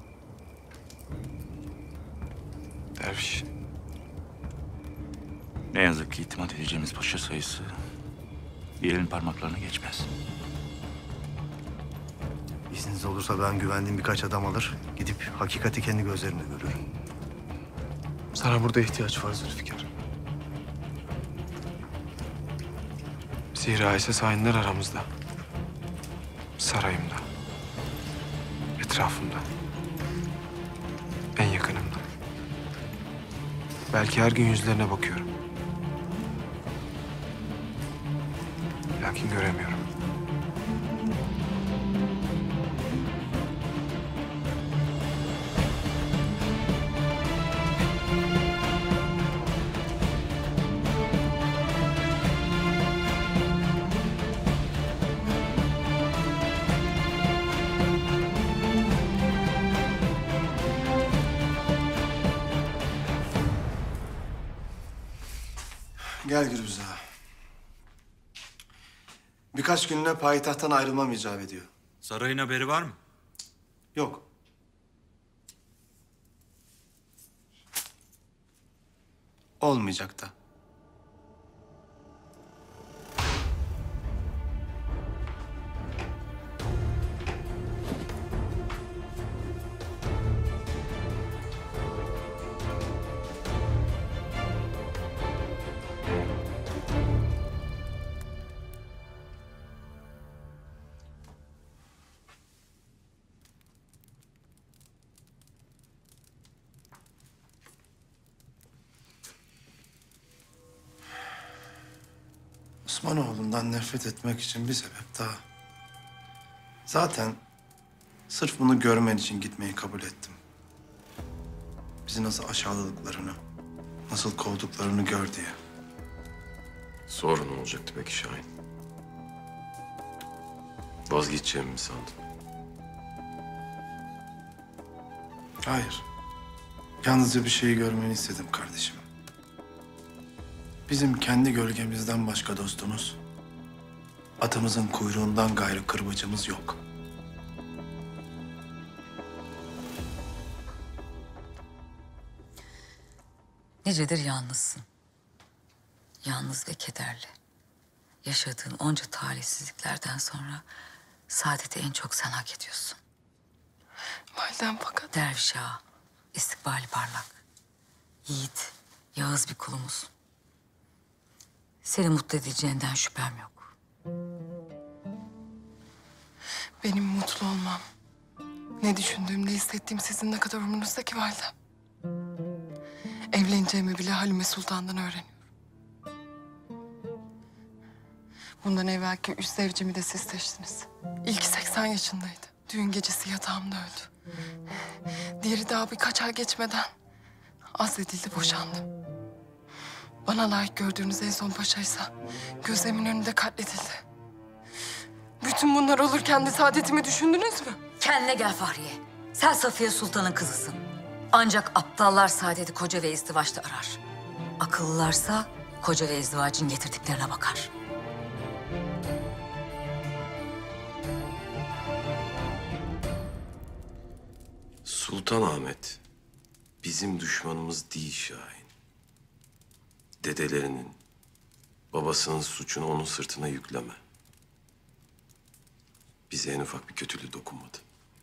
Derviş. Ne yazık ki itimat edeceğimiz paşa sayısı bir elin parmaklarına geçmez. İzniniz olursa ben güvendiğim birkaç adam alır, gidip hakikati kendi gözlerimle görürüm. Sana burada ihtiyaç var Zülfikar. Zira ise hainler aramızda. Sarayımda. Etrafımda. En yakınımda. Belki her gün yüzlerine bakıyorum. Lakin göremiyorum. Gel Gürbüz Ağa. Birkaç gününe payitahttan ayrılmam icap ediyor. Sarayın haberi var mı? Yok. Olmayacak da. Osmanoğlu'ndan nefret etmek için bir sebep daha. Zaten Sırf bunu görmen için gitmeyi kabul ettim. Bizi nasıl aşağıladıklarını, nasıl kovduklarını gör diye. Sonra ne olacaktı peki Şahin? Vazgeçeceğimi mi sandın? Hayır. Yalnızca bir şeyi görmeni istedim kardeşim. Bizim kendi gölgemizden başka dostumuz, atımızın kuyruğundan gayrı kırbacımız yok. Nicedir yalnızsın. Yalnız ve kederli. Yaşadığın onca talihsizliklerden sonra saadeti en çok sen hak ediyorsun. Validem fakat... Derviş ağa, istikbali parlak. Yiğit, yağız bir kulumuz. Seni mutlu edeceğinden şüphem yok. Benim mutlu olmam, ne düşündüğüm, ne hissettiğim sizin ne kadar umurunuzda ki validem. Evleneceğimi bile Halime Sultan'dan öğreniyorum. Bundan evvelki 3 zevcimi de siz seçtiniz. İlki 80 yaşındaydı. Düğün gecesi yatağımda öldü. Diğeri daha birkaç ay geçmeden azledildi, boşandım. Bana layık gördüğünüz en son paşaysa gözlerimin önünde katledildi. Bütün bunlar olurken de saadetimi düşündünüz mü? Kendine gel Fahriye. Sen Safiye Sultan'ın kızısın. Ancak aptallar saadeti koca ve izdivaçta arar. Akıllılarsa koca ve izdivacın getirdiklerine bakar. Sultanahmet bizim düşmanımız değil Şahin. Dedelerinin, babasının suçunu onun sırtına yükleme. Bize en ufak bir kötülüğü dokunmadı.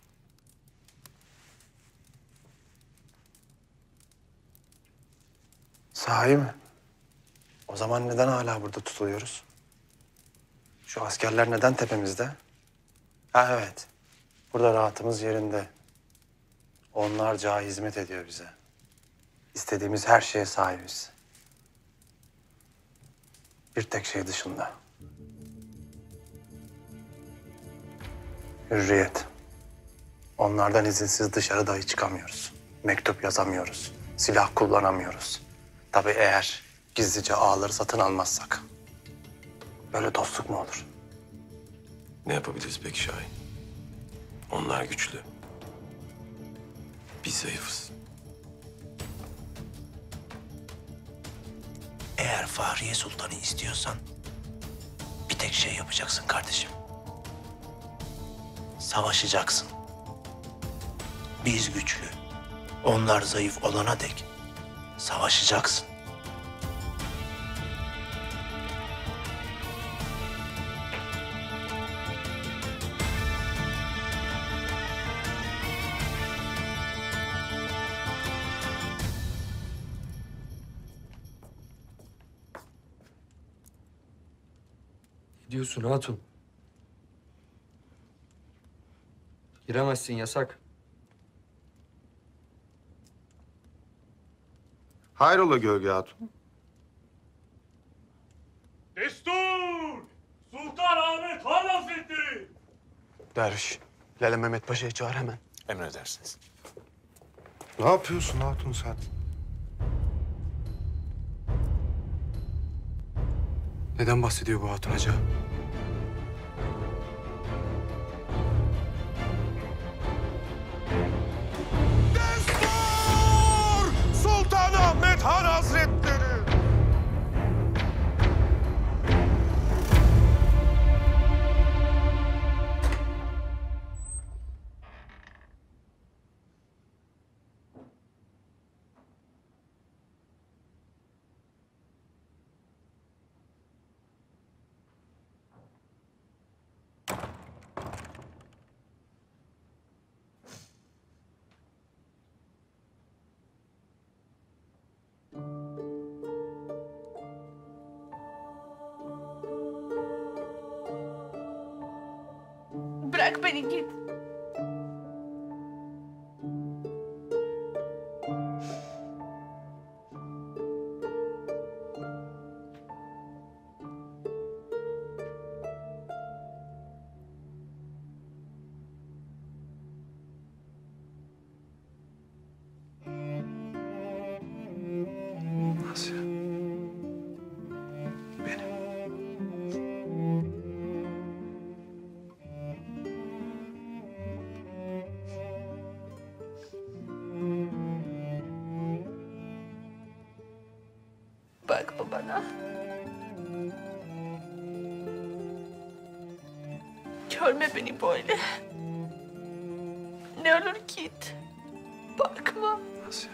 Sahi mi? O zaman neden hala burada tutuluyoruz? Şu askerler neden tepemizde? Ha evet. Burada rahatımız yerinde. Onlarca hizmet ediyor bize. İstediğimiz her şeye sahibiz. Bir tek şey dışında. Hürriyet. Onlardan izinsiz dışarı dahi çıkamıyoruz. Mektup yazamıyoruz. Silah kullanamıyoruz. Tabii eğer gizlice ağaları satın almazsak. Böyle dostluk mu olur? Ne yapabiliriz peki Şahin? Onlar güçlü. Biz zayıfız. Eğer Fahriye Sultan'ı istiyorsan bir tek şey yapacaksın kardeşim. Savaşacaksın. Biz güçlü, onlar zayıf olana dek savaşacaksın. Ne diyorsun hatun? Giremezsin, yasak. Hayrola Gölge Hatun? Destur! Sultanahmet Han Hazretleri! Derviş, Lale Mehmet Paşa'yı çağır hemen. Emredersiniz. Ne yapıyorsun Hatun sen? Neden bahsediyor bu hatun acaba? Sultanahmet Han Hazretleri! Bırak beni git. bana. Görme beni böyle. Ne olur git. Bakma. Asya.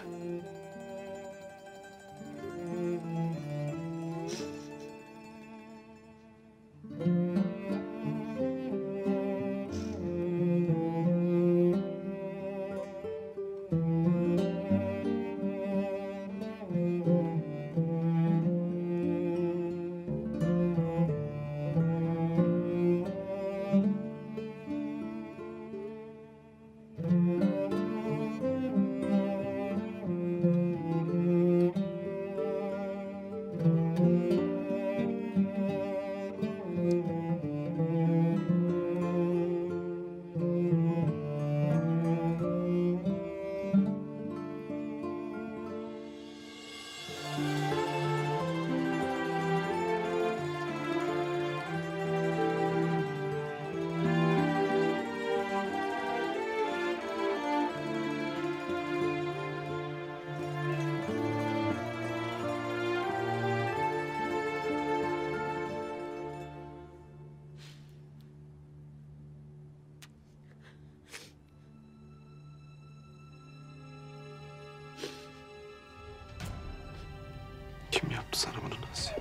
Kim yaptı sana bunu Asya?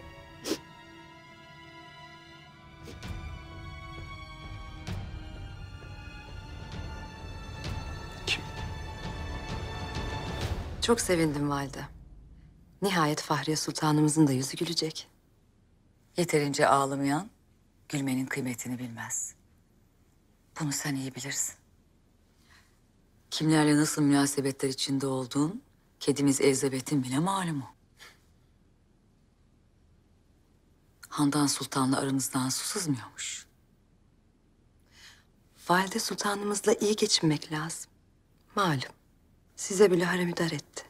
Çok sevindim valide. Nihayet Fahriye Sultanımızın da yüzü gülecek. Yeterince ağlamayan gülmenin kıymetini bilmez. Bunu sen iyi bilirsin. Kimlerle nasıl münasebetler içinde olduğun kedimiz Elizabeth'in bile malumu. Handan Sultan'la aranızdan su sızmıyormuş. Valide Sultanımızla iyi geçinmek lazım. Malum. Size bile haremdar etti.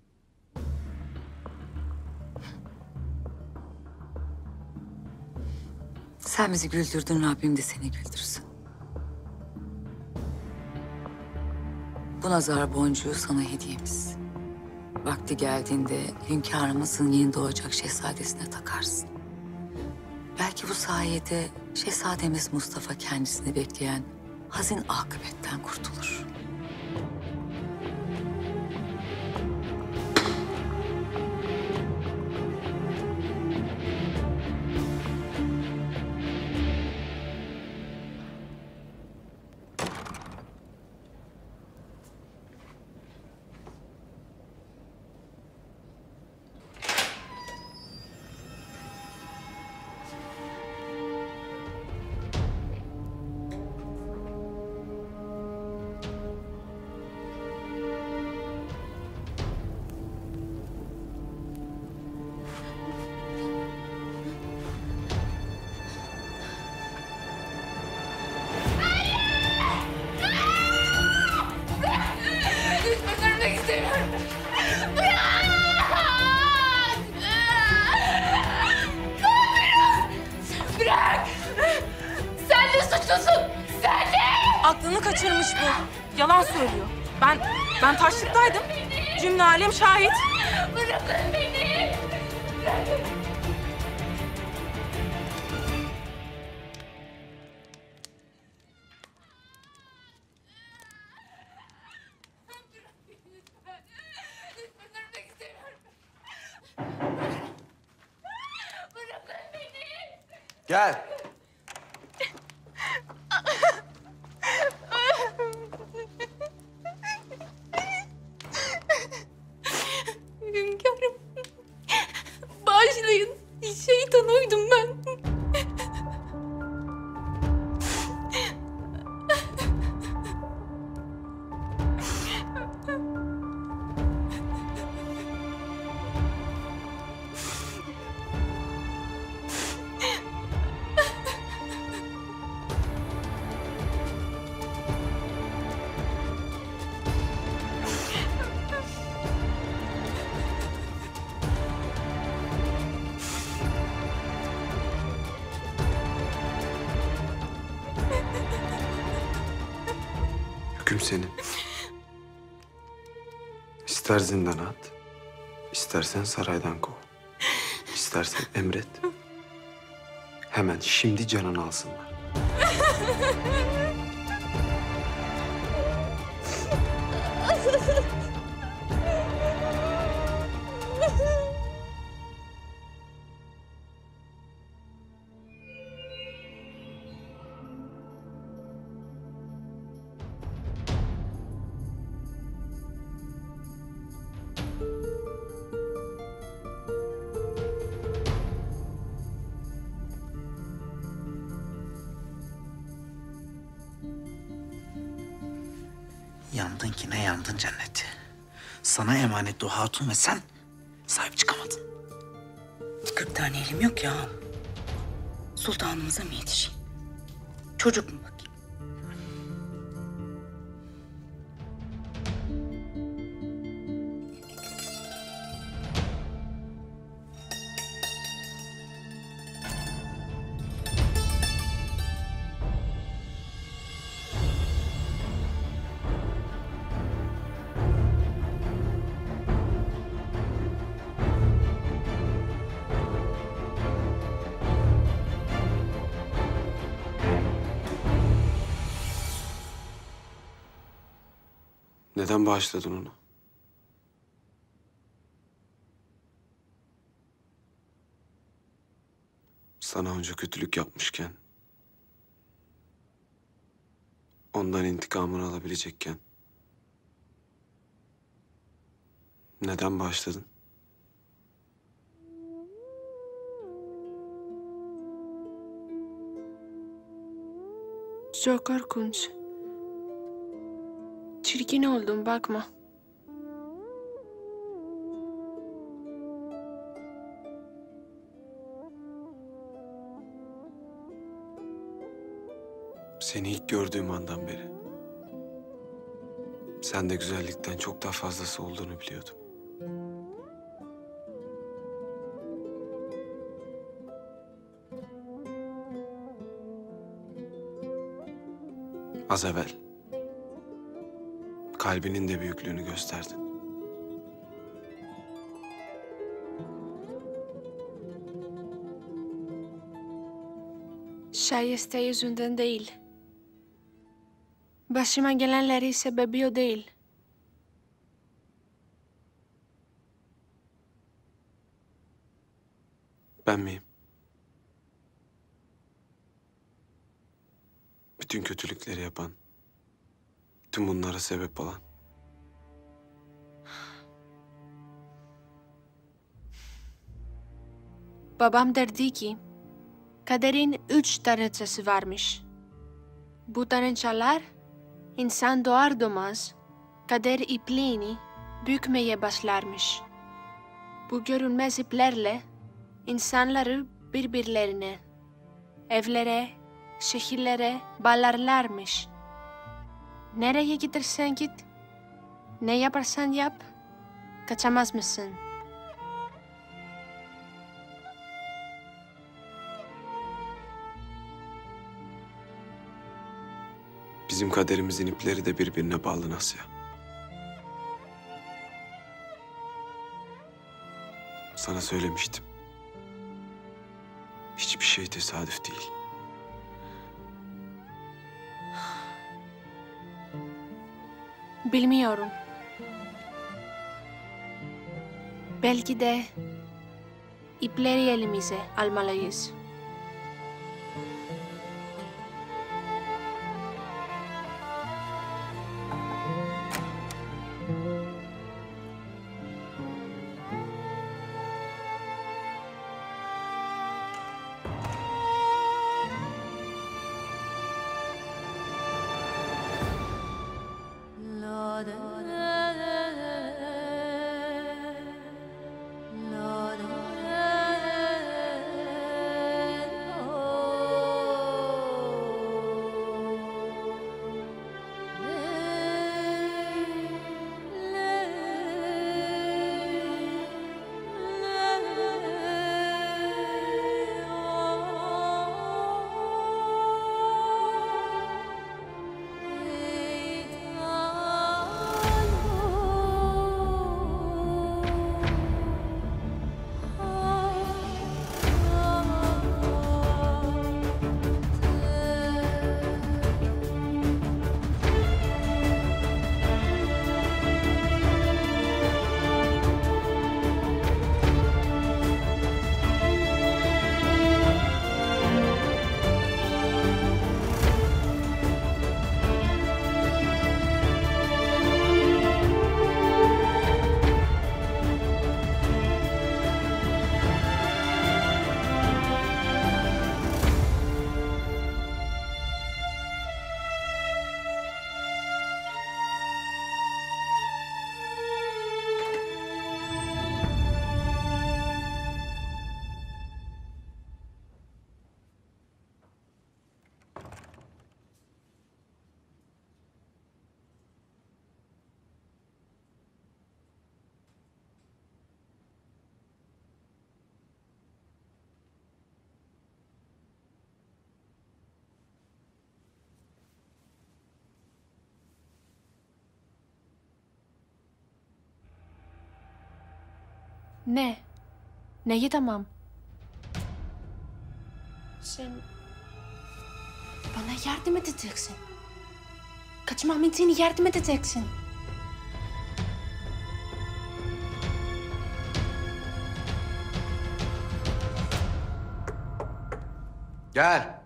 Sen bizi güldürdün, Rabbim de seni güldürsün. Bu nazar boncuğu sana hediyemiz. Vakti geldiğinde hünkârımızın yeni doğacak şehzadesine takarsın. Belki bu sayede şehzademiz Mustafa kendisini bekleyen hazin akıbetten kurtulur. Öldürmek istemiyorum. Bırak! Sen de suçlusun! Sen de! Aklını kaçırmış bu. Yalan söylüyor. Ben taşlıktaydım. Cümle alem şahit. Bırakın beni! Bırakın! Gel. Hünkârım, bağışlayın. Şeytan uydum ben. Hüküm senin. İster zindana at, istersen saraydan kov. istersen emret. Hemen şimdi canını alsınlar. Yandın ki ne yandın cenneti. Sana emanet o hatun ve sen sahip çıkamadın. 40 tane elim yok ya. Sultanımıza mı yetişeyim? Çocuk mu bakayım? Neden bağışladın onu? Sana onca kötülük yapmışken, ondan intikamını alabilecekken neden bağışladın? Çok korkunç. Çirkin oldum, bakma. Seni ilk gördüğüm andan beri sende güzellikten çok daha fazlası olduğunu biliyordum. Az evvel kalbinin de büyüklüğünü gösterdin. Şayeste yüzünden değil. Başıma gelenleri sebebi o değil. Ben miyim? Bütün kötülükleri yapan, tüm bunlara sebep olan. Babam derdi ki, kaderin 3 tanrıçası varmış. Bu tanrıçalar, insan doğar doğmaz, kader ipliğini bükmeye başlarmış. Bu görünmez iplerle, insanları birbirlerine, evlere, şehirlere bağlarlarmış. Nereye gidersen git, ne yaparsan yap, kaçamaz mısın? Bizim kaderimizin ipleri de birbirine bağlı Nasya. Sana söylemiştim. Hiçbir şey tesadüf değil. Bilmiyorum. Belki de ipleri elimize almalıyız. Ne? Neyi tamam? Sen bana yardım edeceksin. Kaçmam için yardım edeceksin. Gel.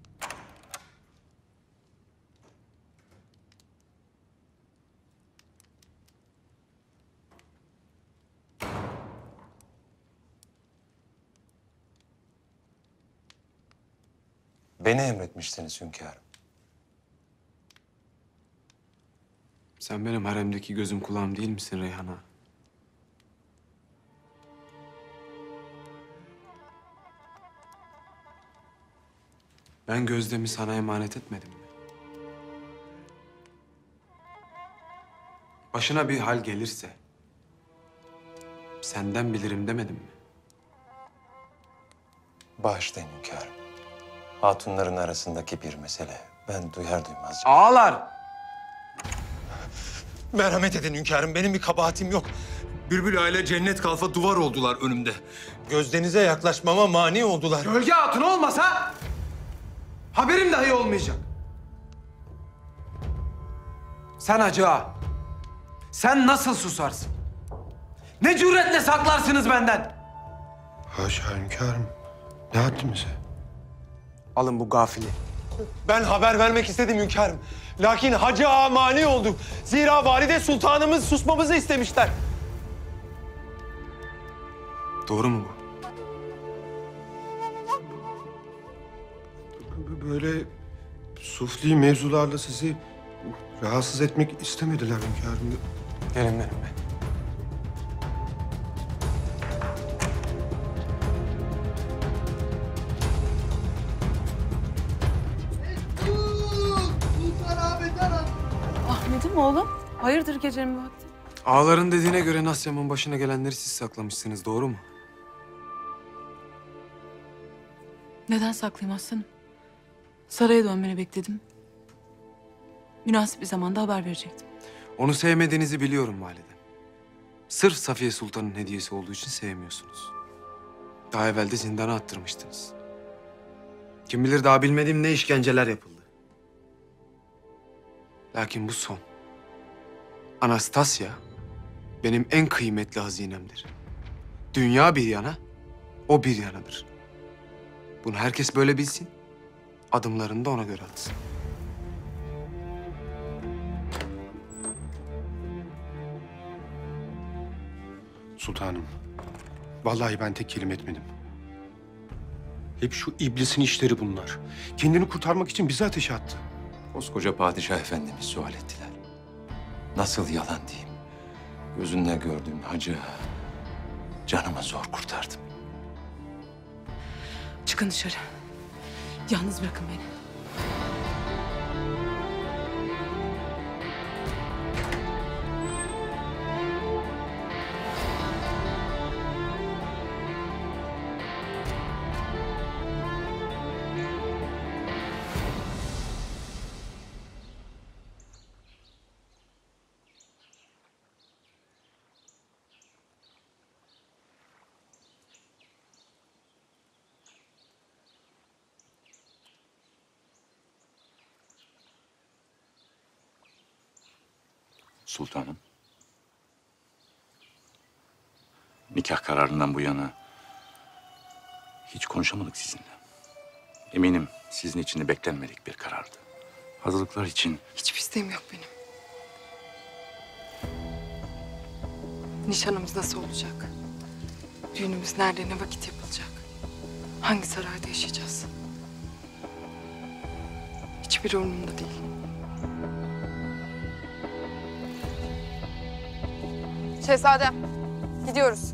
Beni emretmiştiniz hünkârım. Sen benim haremdeki gözüm kulağım değil misin Reyhan'a? Ben Gözdem'i sana emanet etmedim mi? Başına bir hal gelirse senden bilirim demedim mi? Bağışlayın hünkârım. Hatunların arasındaki bir mesele. Ben duyar duymaz... Ağalar! Merhamet edin hünkârım, benim bir kabahatim yok. Bülbül aile cennet kalfa duvar oldular önümde. Gözdenize yaklaşmama mani oldular. Gölge Hatun olmasa haberim dahi olmayacak. Sen Hacı Ağa, sen nasıl susarsın? Ne cüretle saklarsınız benden? Haşa hünkârım. Ne haddimize? Alın bu gafili. Ben haber vermek istedim hünkârım. Lakin Hacı Ağa mani oldu. Zira valide sultanımız susmamızı istemişler. Doğru mu bu? Böyle sufli mevzularla sizi rahatsız etmek istemediler hünkârım. Gelin benimle. Ahmet'im oğlum. Hayırdır gecenin vakti? Ağaların dediğine göre Nasya'mın başına gelenleri siz saklamışsınız, doğru mu? Neden saklayayım aslanım? Saraya dönmeni bekledim. Münasip bir zamanda haber verecektim. Onu sevmediğinizi biliyorum valide. Sırf Safiye Sultan'ın hediyesi olduğu için sevmiyorsunuz. Daha evvel de zindana attırmıştınız. Kim bilir daha bilmediğim ne işkenceler yapıldı. Lakin bu son. Anastasya benim en kıymetli hazinemdir. Dünya bir yana, o bir yanadır. Bunu herkes böyle bilsin. Adımlarını da ona göre atsın. Sultanım, vallahi ben tek kelime etmedim. Hep şu iblisin işleri bunlar. Kendini kurtarmak için bizi ateşe attı. Koskoca padişah efendimiz sual ettiler. Nasıl yalan diyeyim? Gözünle gördüğüm Hacı Ağa, canımı zor kurtardım. Çıkın dışarı. Yalnız bırakın beni. Sultanım. Nikah kararından bu yana hiç konuşamadık sizinle. Eminim sizin için de beklenmedik bir karardı. Hazırlıklar için... Hiçbir isteğim yok benim. Nişanımız nasıl olacak? Düğünümüz nerede, ne vakit yapılacak? Hangi sarayda yaşayacağız? Hiçbir umurumda değil. Şehzadem, gidiyoruz.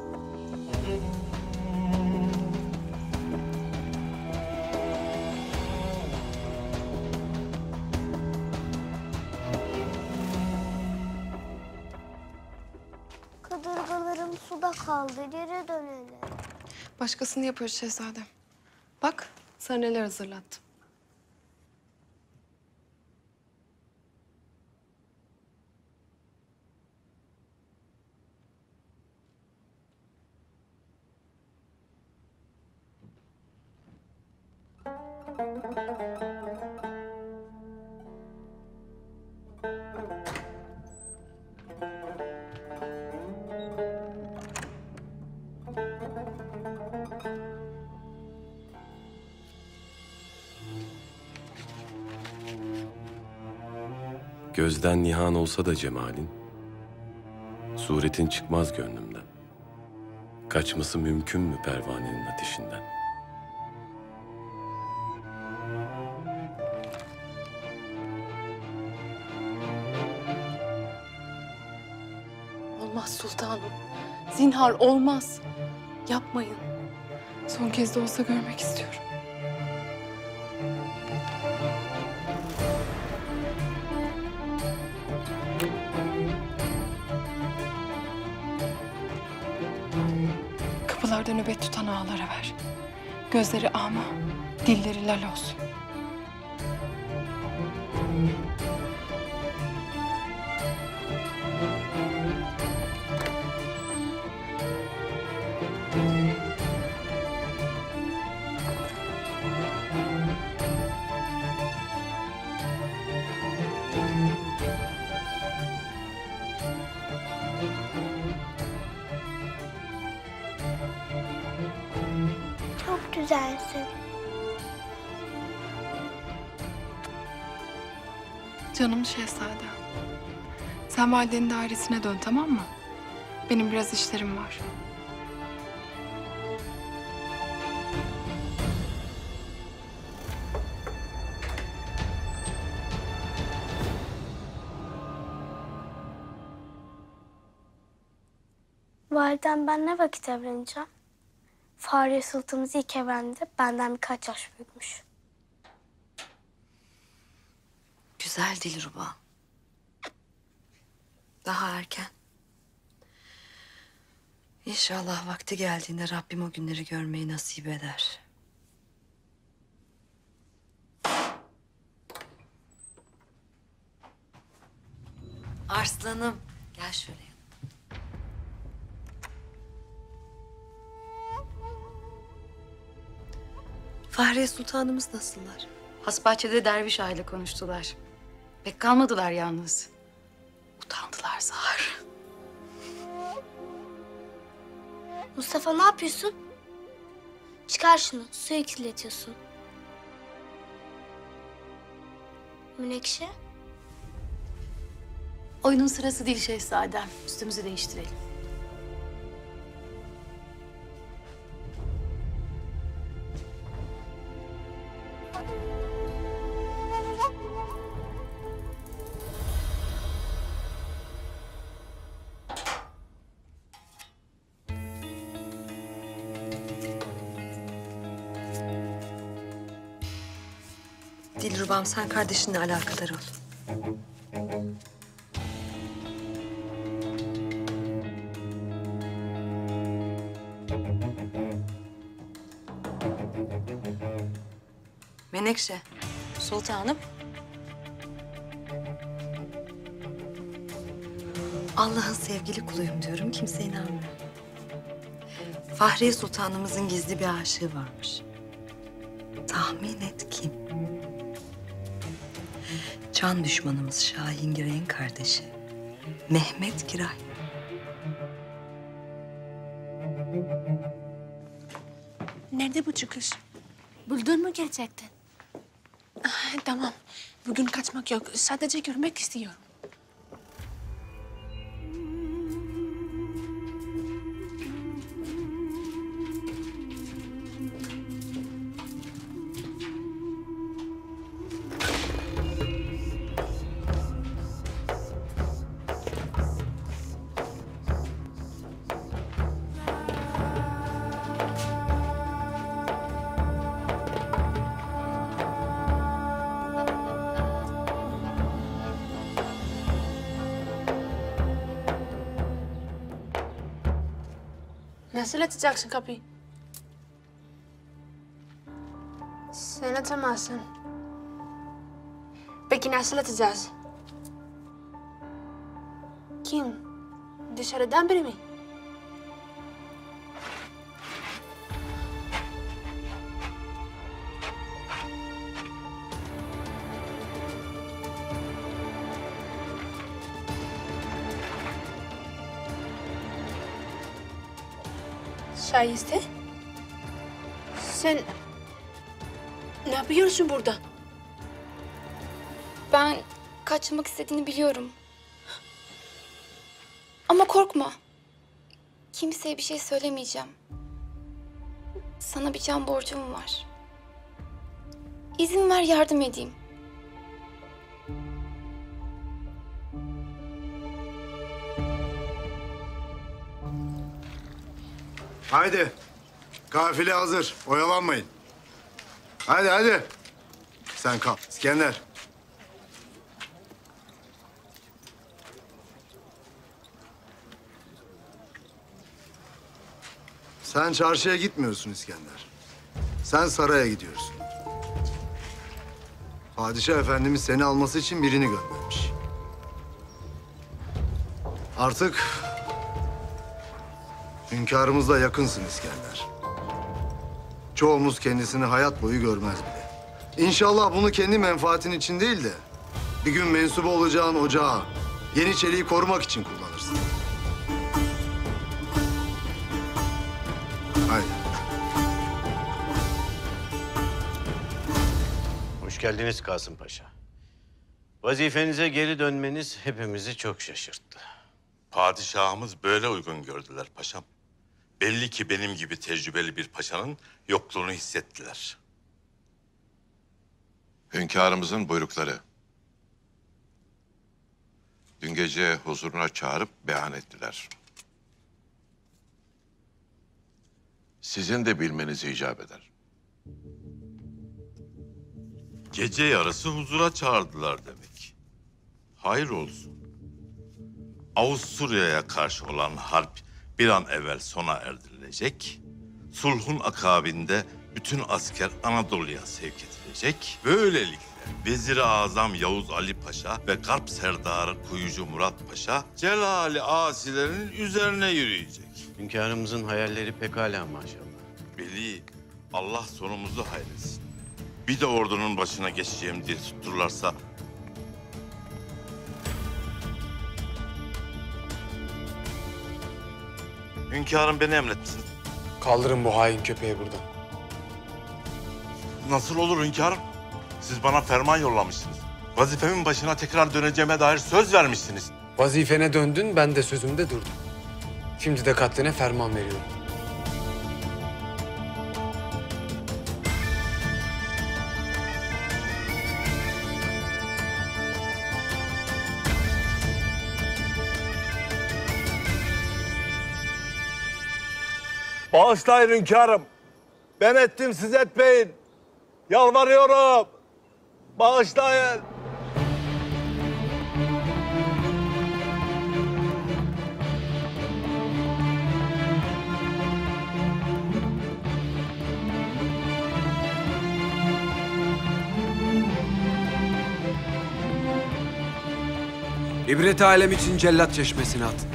Kadırgalarım suda kaldı. Geri dönelim. Başkasını yapıyoruz şehzadem. Bak, sana neler hazırlattım. Gözden nihan olsa da cemalin, suretin çıkmaz gönlümden. Kaçması mümkün mü pervanenin ateşinden? Olmaz sultanım. Zinhar olmaz. Yapmayın. Son kez de olsa görmek istiyorum. Kapılarda nöbet tutan ağalara ver. Gözleri ama, dilleri lal olsun. Çok güzelsin. Canım şehzadem. Sen validenin dairesine dön, tamam mı? Benim biraz işlerim var. Validem ben ne vakit evleneceğim? Fahriye Sultanımız ilk evlendi. Benden birkaç yaş büyükmüş. Güzel Dilruba. Daha erken. İnşallah vakti geldiğinde Rabbim o günleri görmeyi nasip eder. Arslanım, gel şöyle. Fahriye Sultanımız nasıllar? Hasbahçe'de derviş aile konuştular. Pek kalmadılar yalnız. Utandılar zar. Mustafa ne yapıyorsun? Çıkar şunu. Suya kirletiyorsun. Menekşe. Oyunun sırası değil şehzadem. Üstümüzü değiştirelim. Dilrubam, sen kardeşinle alakadar ol. Menekşe. Sultanım. Allah'ın sevgili kuluyum diyorum, kimse inanmıyor. Fahriye Sultanımızın gizli bir aşığı varmış. Tahmin et kim? Can düşmanımız Şahin Girey'in kardeşi Mehmet Giray. Nerede bu çıkış? Buldun mu gerçekten? Tamam. Bugün kaçmak yok. Sadece görmek istiyorum. Nasıl açacaksın kapıyı? Sen açamazsın. Peki nasıl açacağız? Kim? Dışarıdan biri mi? Şayeste, sen ne yapıyorsun burada? Ben kaçmak istediğini biliyorum. Ama korkma. Kimseye bir şey söylemeyeceğim. Sana bir can borcum var. İzin ver yardım edeyim. Haydi. Kafile hazır. Oyalanmayın. Hadi hadi. Sen kal. İskender. Sen çarşıya gitmiyorsun İskender. Sen saraya gidiyorsun. Padişah Efendimiz seni alması için birini göndermiş. Artık hünkârımızla yakınsın İskender. Çoğumuz kendisini hayat boyu görmez bile. İnşallah bunu kendi menfaatin için değil de bir gün mensup olacağın ocağa Yeniçeri'yi korumak için kullanırsın. Haydi. Hoş geldiniz Kasım Paşa. Vazifenize geri dönmeniz hepimizi çok şaşırttı. Padişahımız böyle uygun gördüler paşam. Belli ki benim gibi tecrübeli bir paşanın yokluğunu hissettiler. Hünkârımızın buyrukları. Dün gece huzuruna çağırıp beyan ettiler. Sizin de bilmenizi icap eder. Gece yarısı huzura çağırdılar demek. Hayır olsun. Avusturya'ya karşı olan harp bir an evvel sona erdirilecek. Sulhun akabinde bütün asker Anadolu'ya sevk edilecek. Böylelikle Vezir-i Azam Yavuz Ali Paşa ve Garp Serdarı Kuyucu Murat Paşa celali asilerinin üzerine yürüyecek. Hünkârımızın hayalleri pekala maşallah. Veli, Allah sonumuzu hayretsin. Bir de ordunun başına geçeceğim diye tutturlarsa... Hünkârım beni emretsin. Kaldırın bu hain köpeği buradan. Nasıl olur hünkârım? Siz bana ferman yollamışsınız. Vazifemin başına tekrar döneceğime dair söz vermişsiniz. Vazifene döndün, ben de sözümde durdum. Şimdi de katline ferman veriyorum. Bağışlayın hünkârım. Ben ettim, siz etmeyin. Yalvarıyorum. Bağışlayın. İbret alem için cellat çeşmesine atın.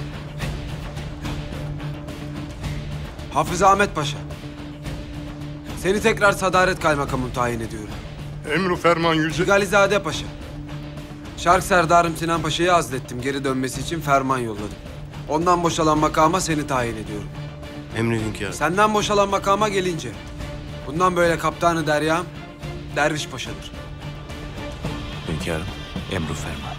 Hafız Ahmet Paşa. Seni tekrar Sadaret Kaymakamı tayin ediyorum. Emru ferman yüce... Galizade Paşa. Şark Serdarım Sinan Paşa'yı azlettim. Geri dönmesi için ferman yolladım. Ondan boşalan makama seni tayin ediyorum. Emri hünkârım. Senden boşalan makama gelince... bundan böyle kaptanı deryam Derviş Paşa'dır. Hünkârım, emru ferman.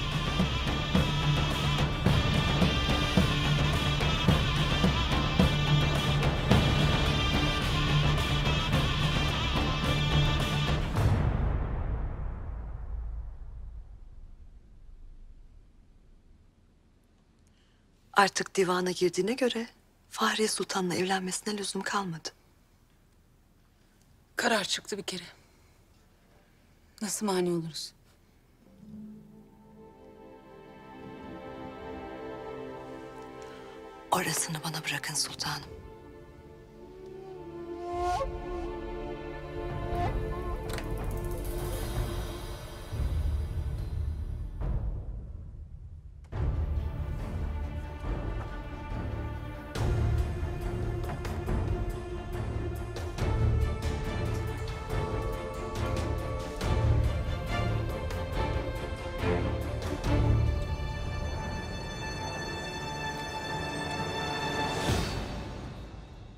Artık divana girdiğine göre Fahriye Sultan'la evlenmesine lüzum kalmadı. Karar çıktı bir kere. Nasıl mani oluruz? Orasını bana bırakın sultanım.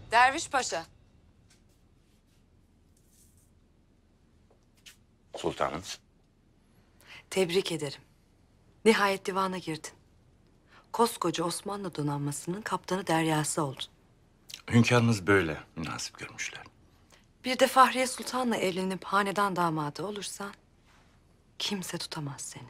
Derviş Paşa. Sultanım. Tebrik ederim. Nihayet divana girdin. Koskoca Osmanlı donanmasının kaptanı deryası oldun. Hünkârımız böyle münasip görmüşler. Bir de Fahriye Sultan'la evlenip hanedan damadı olursan kimse tutamaz seni.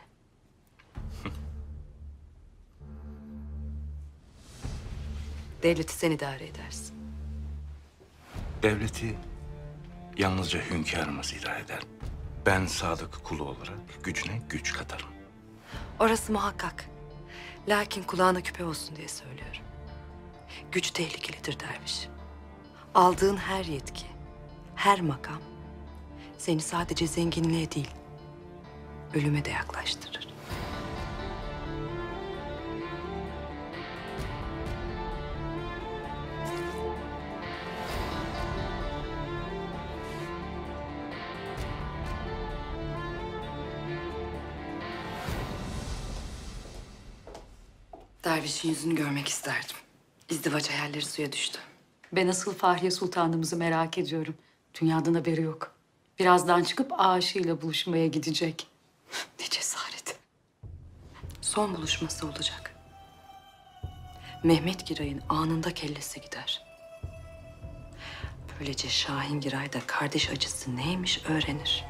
Devleti sen idare edersin. Devleti yalnızca hünkârımız idare eder. Ben sadık kulu olarak gücüne güç katarım. Orası muhakkak. Lakin kulağına küpe olsun diye söylüyorum. Güç tehlikelidir derviş. Aldığın her yetki, her makam seni sadece zenginliğe değil, ölüme de yaklaştırır. Dervişin yüzünü görmek isterdim. İzdivaç hayalleri suya düştü. Ben asıl Fahriye Sultanımızı merak ediyorum. Dünyadan haberi yok. Birazdan çıkıp aşığıyla buluşmaya gidecek. Ne cesaret. Son buluşması olacak. Mehmet Giray'ın anında kellesi gider. Böylece Şahin Giray da kardeş acısı neymiş öğrenir.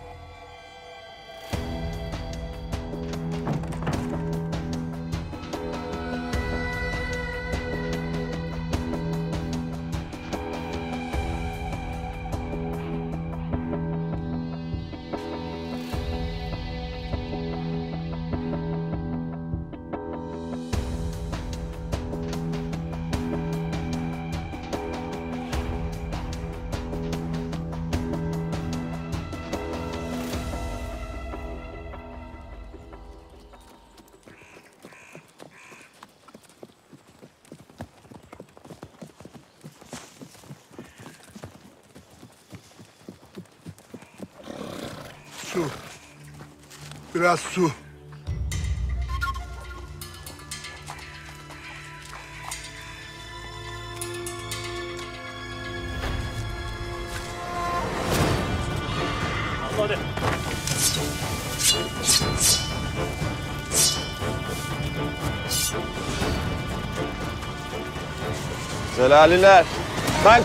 Su. Biraz su. Hadi. Zelaliler. Kalk.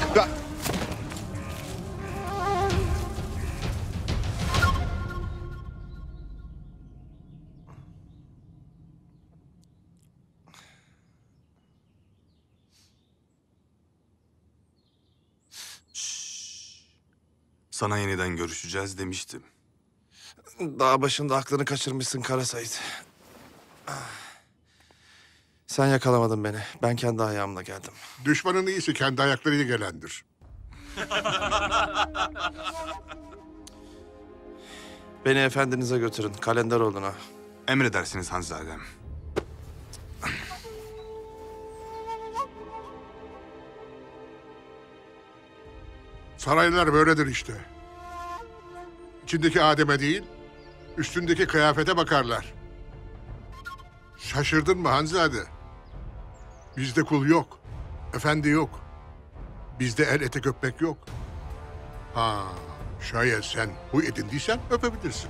Sana yeniden görüşeceğiz demiştim. Dağ başında aklını kaçırmışsın Kara Sait. Sen yakalamadın beni. Ben kendi ayağımla geldim. Düşmanın iyisi kendi ayaklarıyla gelendir. Beni efendinize götürün. Kalenderoğlu'na. Emredersiniz Hanzadem. Saraylar böyledir işte. İçindeki Adem'e değil, üstündeki kıyafete bakarlar. Şaşırdın mı Hanzade? Bizde kul yok, efendi yok. Bizde el etek öpmek yok. Ha, şayet sen huy edindiysen öpebilirsin.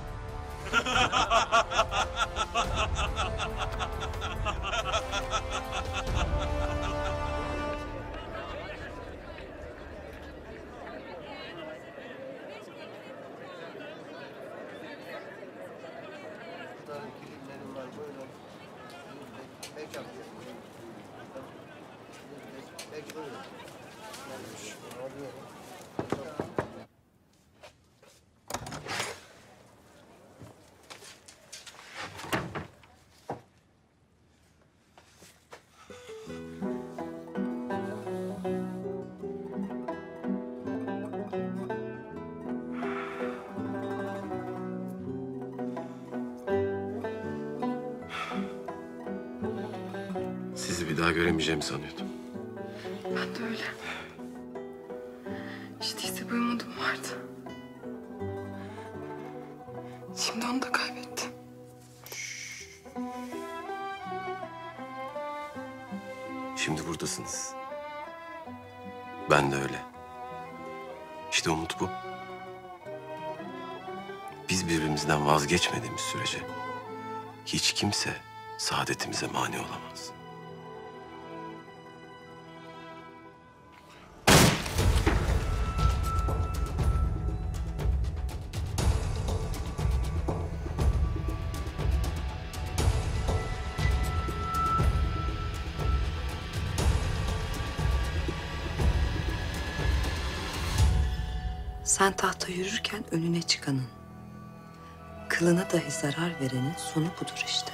Sizi bir daha göremeyeceğim sanıyordum. Ben de öyle. İşte bir umudum vardı. Şimdi onu da kaybettim. Şimdi buradasınız. Ben de öyle. İşte umut bu. Biz birbirimizden vazgeçmediğimiz sürece hiç kimse saadetimize mani olamaz. Sen tahta yürürken önüne çıkanın, kılına dahi zarar verenin sonu budur işte.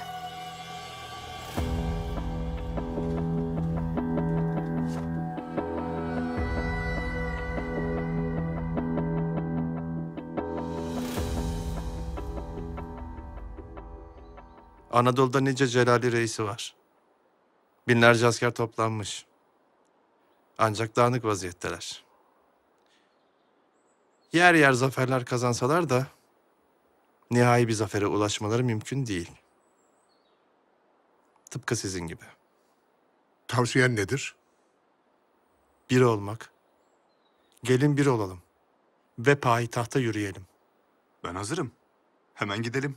Anadolu'da nice Celali reisi var. Binlerce asker toplanmış. Ancak dağınık vaziyetteler. Yer yer zaferler kazansalar da nihai bir zafere ulaşmaları mümkün değil. Tıpkı sizin gibi. Tavsiyen nedir? Bir olmak. Gelin bir olalım. Ve payitahta yürüyelim. Ben hazırım. Hemen gidelim.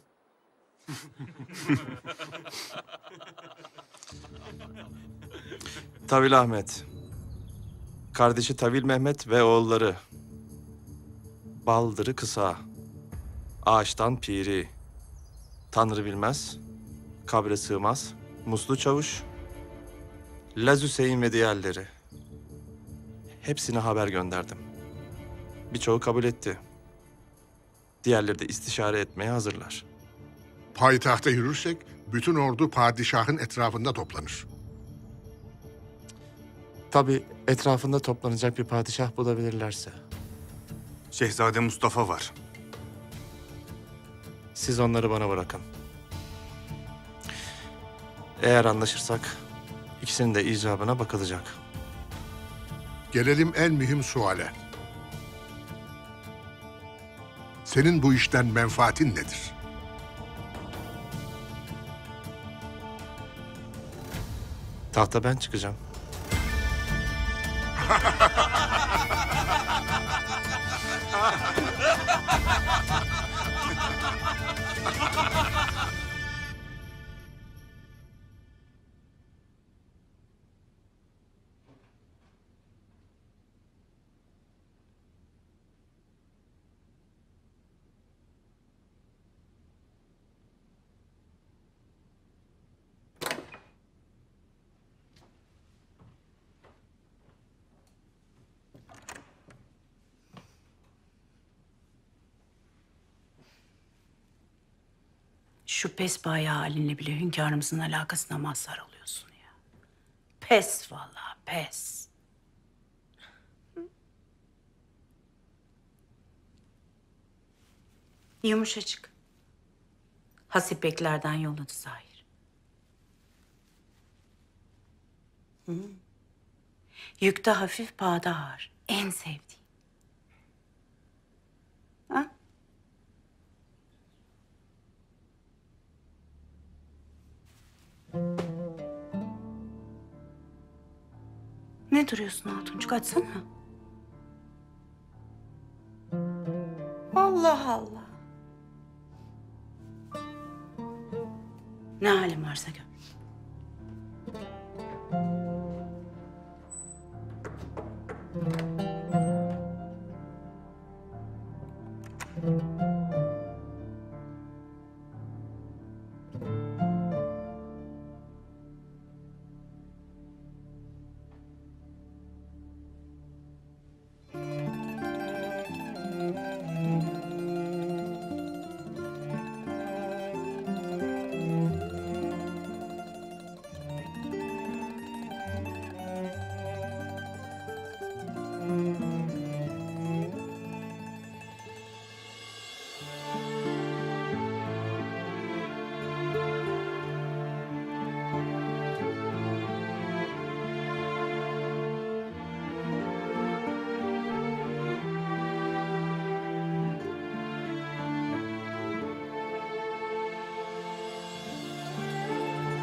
Tavil Ahmet, kardeşi Tavil Mehmet ve oğulları Baldırı Kısa, Ağaçtan Piri, Tanrı bilmez, kabre sığmaz, Muslu Çavuş, Laz Hüseyin ve diğerleri. Hepsine haber gönderdim. Birçoğu kabul etti. Diğerleri de istişare etmeye hazırlar. Payitahta yürürsek bütün ordu padişahın etrafında toplanır. Tabii etrafında toplanacak bir padişah bulabilirlerse. Şehzade Mustafa var. Siz onları bana bırakın. Eğer anlaşırsak ikisinin de icabına bakılacak. Gelelim en mühim suale. Senin bu işten menfaatin nedir? Tahta ben çıkacağım. Şu pes bayağı halinle bile hünkârımızın alakasına mazhar oluyorsun ya. Pes vallahi pes. Yumuşacık. Hasip beklerden yolladı Zahir. Yükte hafif, pahada ağır. En sevdiğim. Ha? Ne duruyorsun Hatuncuk? Açsana. Allah Allah. Ne halin varsa gör.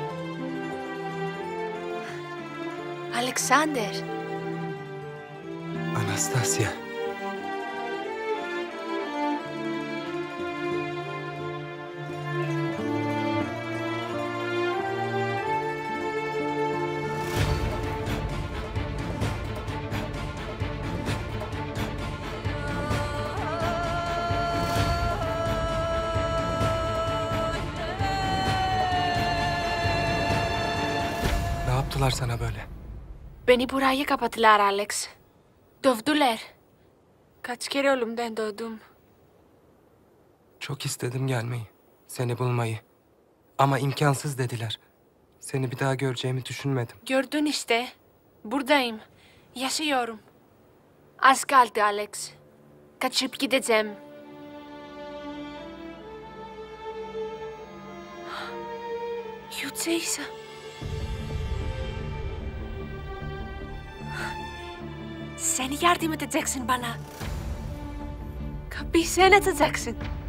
Alexander. Anastasya. Ne yaptılar sana böyle? Beni buraya kapattılar Alex. Dövdüler. Kaç kere ölümden döndüm. Çok istedim gelmeyi, seni bulmayı. Ama imkansız dediler. Seni bir daha göreceğimi düşünmedim. Gördün işte. Buradayım. Yaşıyorum. Az kaldı Alex. Kaçıp gideceğim. Yüce Sen yardım edeceksin bana. Kapıyı sen açacaksın.